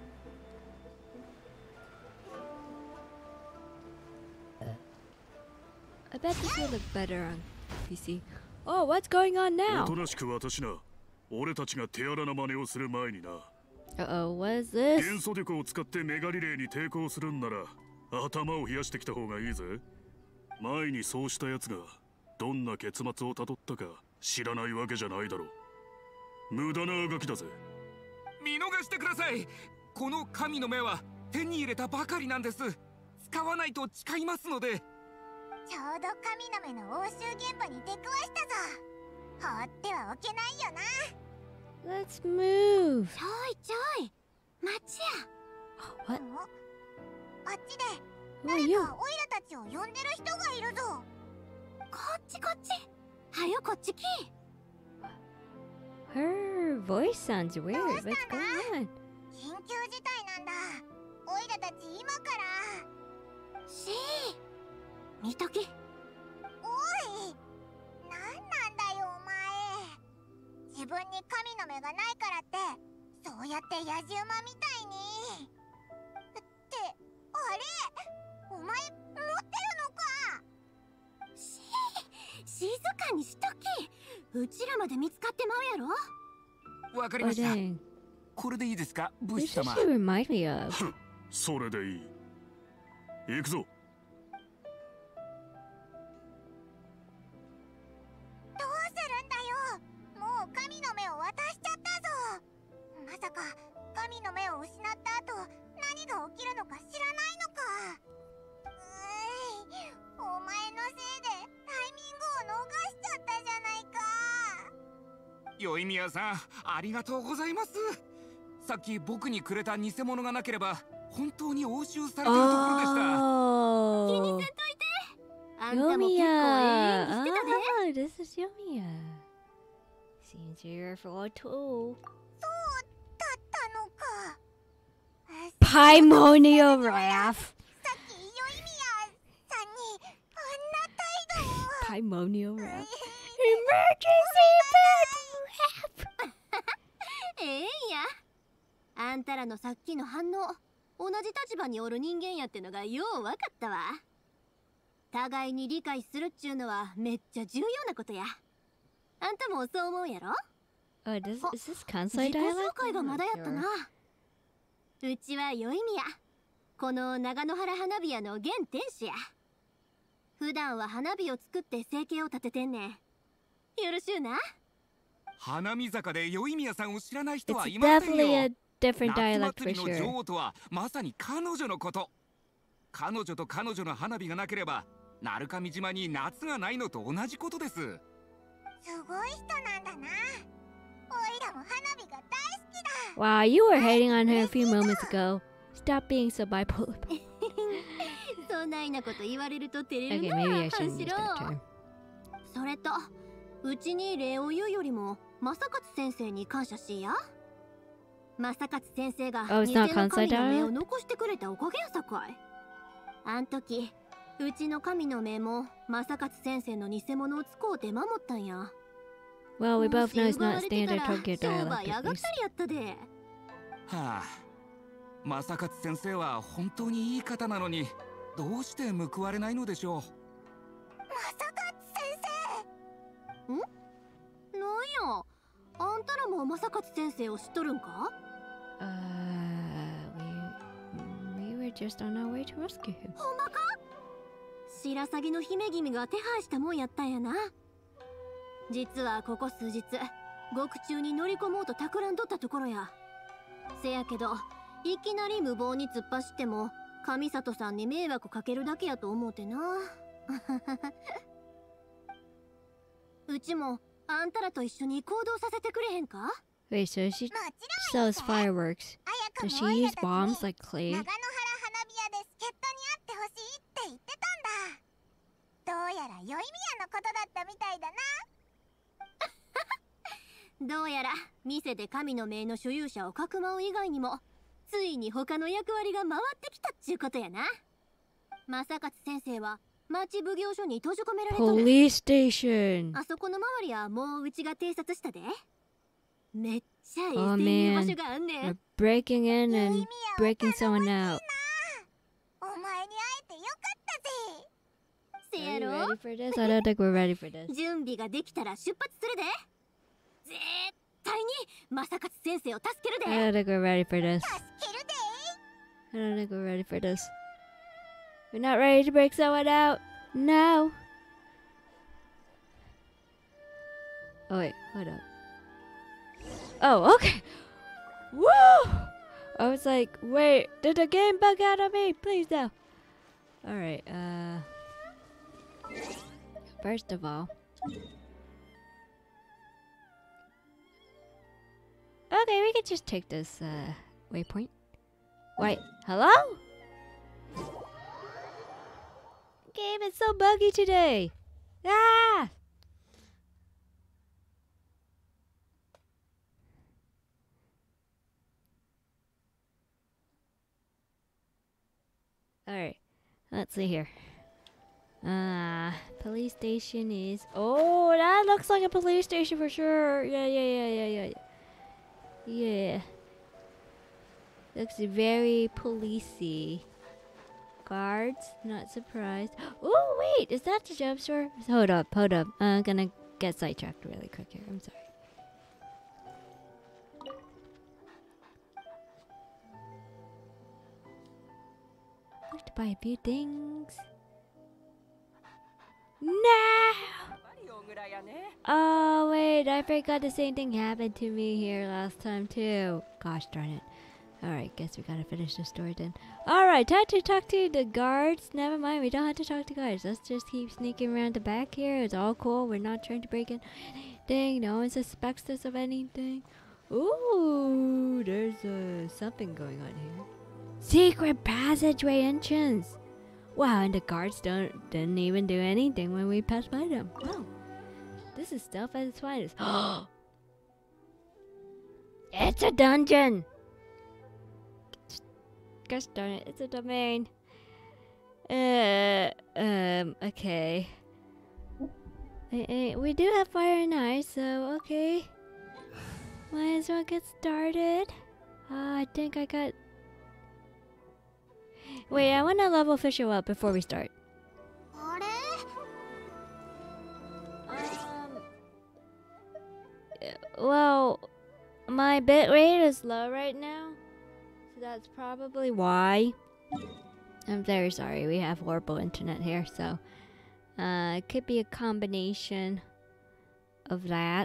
Speaker 1: I bet this will look better on P C. Oh, what's going on now?
Speaker 11: おとなしく私な、俺たちが手荒な真似をする前にな。
Speaker 1: Uh-oh, what is this?
Speaker 11: 元素力を使ってメガリレーに抵抗するんなら、頭を冷やしてきた方がいいぜ。前にそうした奴がどんな結末をたどったか知らないわけじゃないだろう。無駄なあがきだぜ。
Speaker 16: 見逃してください。この神の目は手に入れたばかりなんです。使わないと誓いますので。
Speaker 3: ちょうど神の目の押収現場に出くわしたぞ。放ってはおけないよな。
Speaker 1: Let's move.
Speaker 3: ちょいちょい、待ちや。
Speaker 1: What?
Speaker 3: あっちで誰かオイラたちを呼んでる人がいるぞ。こっちこっち。はよこっち来。
Speaker 1: Her voice sounds weird. What's going on?
Speaker 3: 緊急事態なんだ。オイラたち今から。しー、見とき。おい、なんなんだよお前。自分に神の目がないからってそうやって野じ馬みたいに。ってあれ、お前持ってるのか。し静かにしとき。うちらまで見つかってまうやろ。
Speaker 16: わかりました。これでいいですか、武士様。
Speaker 11: それでいい。行くぞ。
Speaker 3: どうするんだよ。もう神の目を渡しちゃったぞ。まさか神の目を失った後何が起きるのか知らないのか。うーい、お前のせいでタイミングを逃しちゃったじゃないか。
Speaker 16: 宵宮さん、ありがとうございます。さっき僕にくれた偽物がなければ本当に押収されているところでした。
Speaker 3: 気にせんといて。あんたも結構ええ演技してたで。
Speaker 1: Oh, this is Yomiya. Seems you're for too.
Speaker 3: そうだったのか。
Speaker 1: Paimonio Wrath.
Speaker 3: さっき宵宮さんにあんな態度を。
Speaker 1: Paimonio Wrath. Emergency
Speaker 17: Pet Wrap. ええんや。あんたらのさっきの反応、同じ立場におる人間やってのがようわかったわ。互いに理解するっちゅうのはめっちゃ重要なことや。あんたもそう思うやろ。
Speaker 1: Oh, does, is this Kansai
Speaker 17: 自己
Speaker 1: dialect?
Speaker 17: 紹介がまだやったな。うちは宵宮。この長野原花火屋の現店主や。普段は花火を作って生計を立ててんねん。よろしゅうな。
Speaker 16: 花見坂で宵宮さんを知らない人はいませんよ。
Speaker 1: Definitely a different
Speaker 16: 夏
Speaker 1: dialect
Speaker 16: 祭
Speaker 1: for
Speaker 16: りの
Speaker 1: sure.
Speaker 16: 女王とはまさに彼女のこと。彼女と彼女の花火がなければ鳴上島に夏がないのと同じことです。
Speaker 3: すごい人なんだな。おいらも花火が大好きだ。
Speaker 1: Wow, you were hating on her a few moments ago. Stop being so bipolar.
Speaker 17: そんないなこと言われると照れる
Speaker 1: Okay,
Speaker 17: な。
Speaker 1: maybe I
Speaker 17: 半
Speaker 1: shouldn't
Speaker 17: 四
Speaker 1: use
Speaker 17: 郎
Speaker 1: that term.
Speaker 17: それとうちに礼を言うよりも正勝先生に感謝しや。正勝先生が
Speaker 1: Oh,
Speaker 17: 偽
Speaker 1: it's
Speaker 17: の
Speaker 1: not
Speaker 17: 神
Speaker 1: Kansai
Speaker 17: の目を
Speaker 1: dialect?
Speaker 17: 残してくれたおかげやさかい。あん時うちの神の目も正勝先生の偽物を使うて守ったんや。
Speaker 1: Well, we
Speaker 17: も
Speaker 1: both
Speaker 17: し
Speaker 1: know it's
Speaker 17: 奪わ
Speaker 1: not
Speaker 17: れてた
Speaker 1: standard
Speaker 17: ら
Speaker 1: Tokyo
Speaker 17: 商売
Speaker 1: dialect
Speaker 17: 上
Speaker 1: at
Speaker 17: がっ
Speaker 1: least.
Speaker 17: たりやったで。
Speaker 16: はあ、正勝先生は本当にいい方なのにどうして報われないのでしょう。
Speaker 3: 正勝先
Speaker 17: 生。ん？なんや、あんたらも正勝先生を知っとるんか？
Speaker 1: Uh, we we were just on our way to rescue him.
Speaker 17: ほんまか？白鷺の姫君が手配したもんやったんやな。実はここ数日獄中に乗り込もうと企んどったところや。せやけどいきなり無謀に突っ走っても上里さんに迷惑かけるだけやと思うてな。うちもあんたらと一緒に行動させてくれへんか？
Speaker 1: Wait, so she sells fireworks.
Speaker 3: 綾
Speaker 1: Does she use bombs like Clay?
Speaker 3: 長野原花火屋で助っ人に会ってほしいって言ってたんだ。どうやら宵宮のことだったみたいだな。
Speaker 17: どうやら店で神の命の所有者をかくまう以外にもついに他の役割が回ってきたっちゅうことやな。正勝先生は町奉行所に閉じ込められとる。
Speaker 1: Police station.
Speaker 17: あそこの周りはもううちが偵察したで。めっちゃいい
Speaker 1: Oh
Speaker 17: 潜入場
Speaker 1: man,
Speaker 17: 所があんね
Speaker 1: we're
Speaker 17: ん。
Speaker 1: breaking in and breaking someone out.
Speaker 3: お前に会えてよかったぜ。
Speaker 17: せや
Speaker 1: Are you
Speaker 17: ろ
Speaker 1: ready for this? I don't think we're ready for this.
Speaker 17: 準備ができたら出発するで。絶対に正勝先生を助けるで。
Speaker 1: I don't think we're ready for this.
Speaker 3: 助けるで。
Speaker 1: I don't think we're ready for this. We're not ready to break someone out. No. Oh wait, hold up. Oh, okay. Woo! I was like, wait, did the game bug out on me? Please no. Alright, uh... First of all... Okay, we could just take this, uh, waypoint. Wait, hello? Game is so buggy today. Ah! Alright, let's see here. Uh, police station is... Oh, that looks like a police station for sure. Yeah, yeah, yeah, yeah, yeah. Yeah. Looks very policey. Guards, not surprised. Oh, wait, is that the jump store? Hold up, hold up. I'm gonna get sidetracked really quick here. I'm sorry. I have to buy a few things. No! Oh, wait, I forgot the same thing happened to me here last time, too. Gosh darn it. Alright, guess we gotta finish the story then. Alright, time to talk to the guards. Never mind, we don't have to talk to guards. Let's just keep sneaking around the back here. It's all cool. We're not trying to break in anything. No one suspects us of anything. Ooh, there's uh, something going on here. Secret passageway entrance. Wow, and the guards don't didn't even do anything when we passed by them. Wow. This is stuff at its finest. It's a dungeon! Gosh darn it, it's a domain. Uh, um, okay. I, I, we do have fire and ice, so okay. Might as well get started. Uh, I think I got... Wait, I want to level Fisher up before we start. Um, well, my bit rate is low right now, so that's probably why. I'm very sorry, we have horrible internet here, so uh, it could be a combination of that.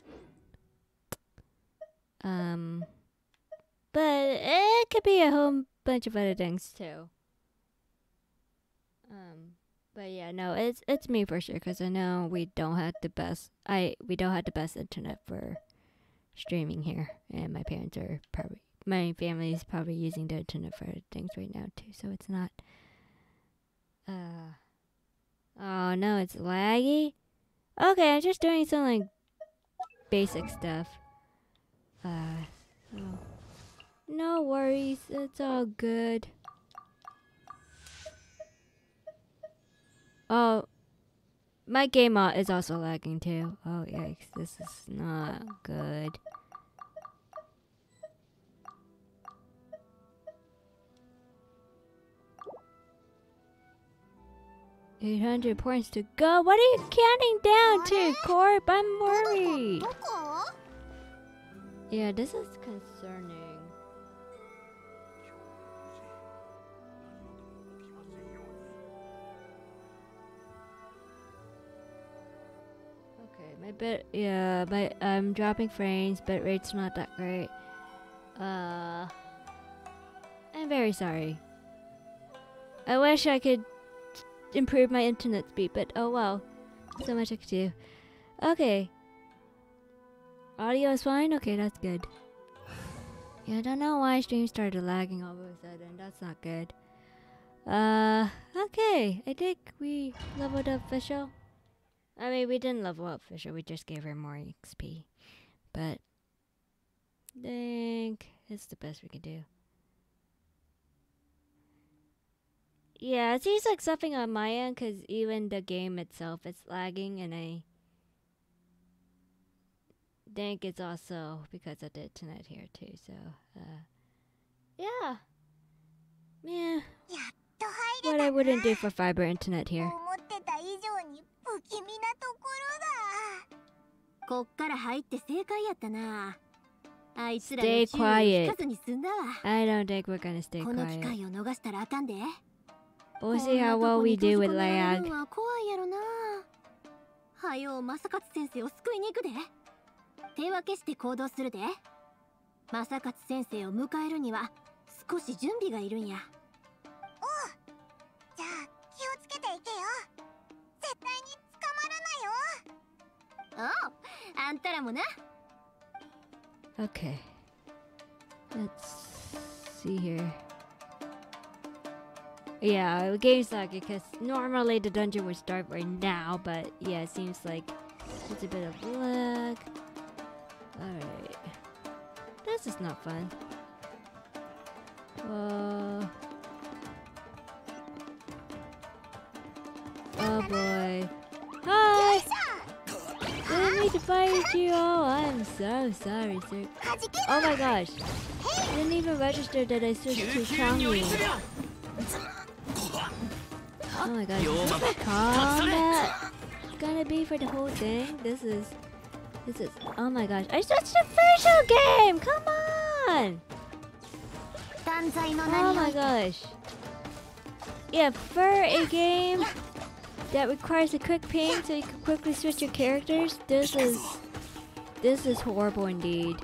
Speaker 1: Um, but it could be a whole bunch of other things too. Um, but yeah, no, it's it's me for sure, because I know we don't have the best. I we don't have the best internet for streaming here, and my parents are probably my family is probably using the internet for things right now too, so it's not. Uh, oh no, it's laggy. Okay, I'm just doing some like basic stuff. Uh, so no worries, it's all good. Oh, my game mod is also lagging too. Oh yikes, this is not good. eight hundred points to go. What are you counting down to, Corp? I'm worried. Yeah, this is concerning. Okay, my bit, yeah, my, I'm dropping frames, bit rate's not that great. Uh, I'm very sorry. I wish I could improve my internet speed, but oh well. So much I could do. Okay. Audio is fine? Okay, that's good. Yeah, I don't know why stream started lagging all of a sudden. That's not good. Uh, okay. I think we leveled up Fischl. I mean, we didn't level up Fischl. We just gave her more X P. But I think it's the best we can do. Yeah, it seems like something on my end because even the game itself is lagging, and I think it's also because of the internet here too. So, uh, yeah, yeah. What I wouldn't do for fiber internet here.
Speaker 17: こっから入って正解やったな。あいつらの
Speaker 1: Stay
Speaker 17: 注意を引
Speaker 1: quiet.
Speaker 17: かずに済んだわ。
Speaker 1: I don't think we're gonna stay
Speaker 17: この機
Speaker 1: quiet.
Speaker 17: 会を逃したらあかんで。
Speaker 1: We'll see how well we do with
Speaker 17: こんなとこに閉じ込められる
Speaker 1: lag.
Speaker 17: のは怖いやろな。はよう正勝先生を救いに行くで。手分けして行動するで。正勝先生を迎えるには少し準備がいるんや。
Speaker 3: おう。じゃあ気をつけていけよ。絶対に捕まらないよ。
Speaker 17: おう、あんたらもな。
Speaker 1: Okay. Let's see here. Yeah, the game's lagging because normally the dungeon would start right now, but yeah, it seems like it's a bit of lag. Alright. This is not fun. Uh, oh boy. Hi! Didn't mean to bite you all. I'm so sorry, sir. Oh my gosh. I didn't even register that I switched to Changyu. Oh my gosh. Is this the combat gonna be for the whole thing? This is... This is... Oh my gosh. I switched to Fischl game! Come on! Oh my gosh. Yeah, for a game that requires a quick ping so you can quickly switch your characters, this is... This is horrible indeed.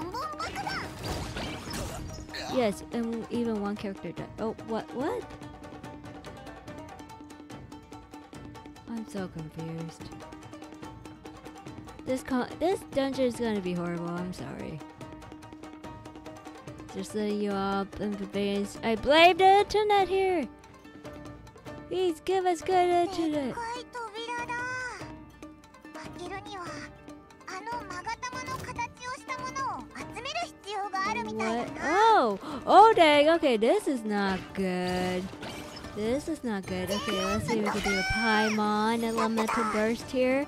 Speaker 1: Yes, and even one character died. Oh, what? What? I'm so confused. This con this dungeon is gonna be horrible. I'm sorry. Just letting you all in advance. I blame the internet here. Please give us good internet. What? Oh! Oh dang! Okay, this is not good. This is not good. Okay, let's see if we can do a Paimon elemental burst here.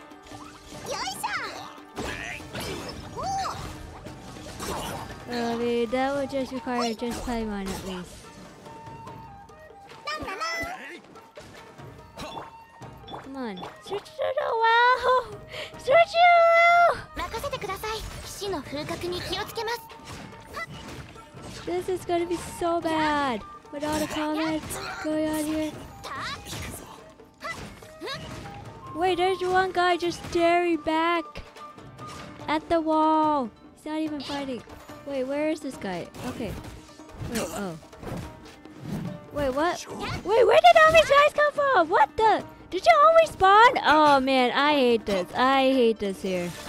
Speaker 1: I mean, that would just require just Paimon at least. Come on. Switch to the well! Switch to the well! This is gonna be so bad with all the comments going on here. Wait, there's one guy just staring back at the wall. He's not even fighting. Wait, where is this guy? Okay. Wait, oh. Wait, what? Wait, where did all these guys come from? What the? Did you always spawn? Oh man, I hate this. I hate this here.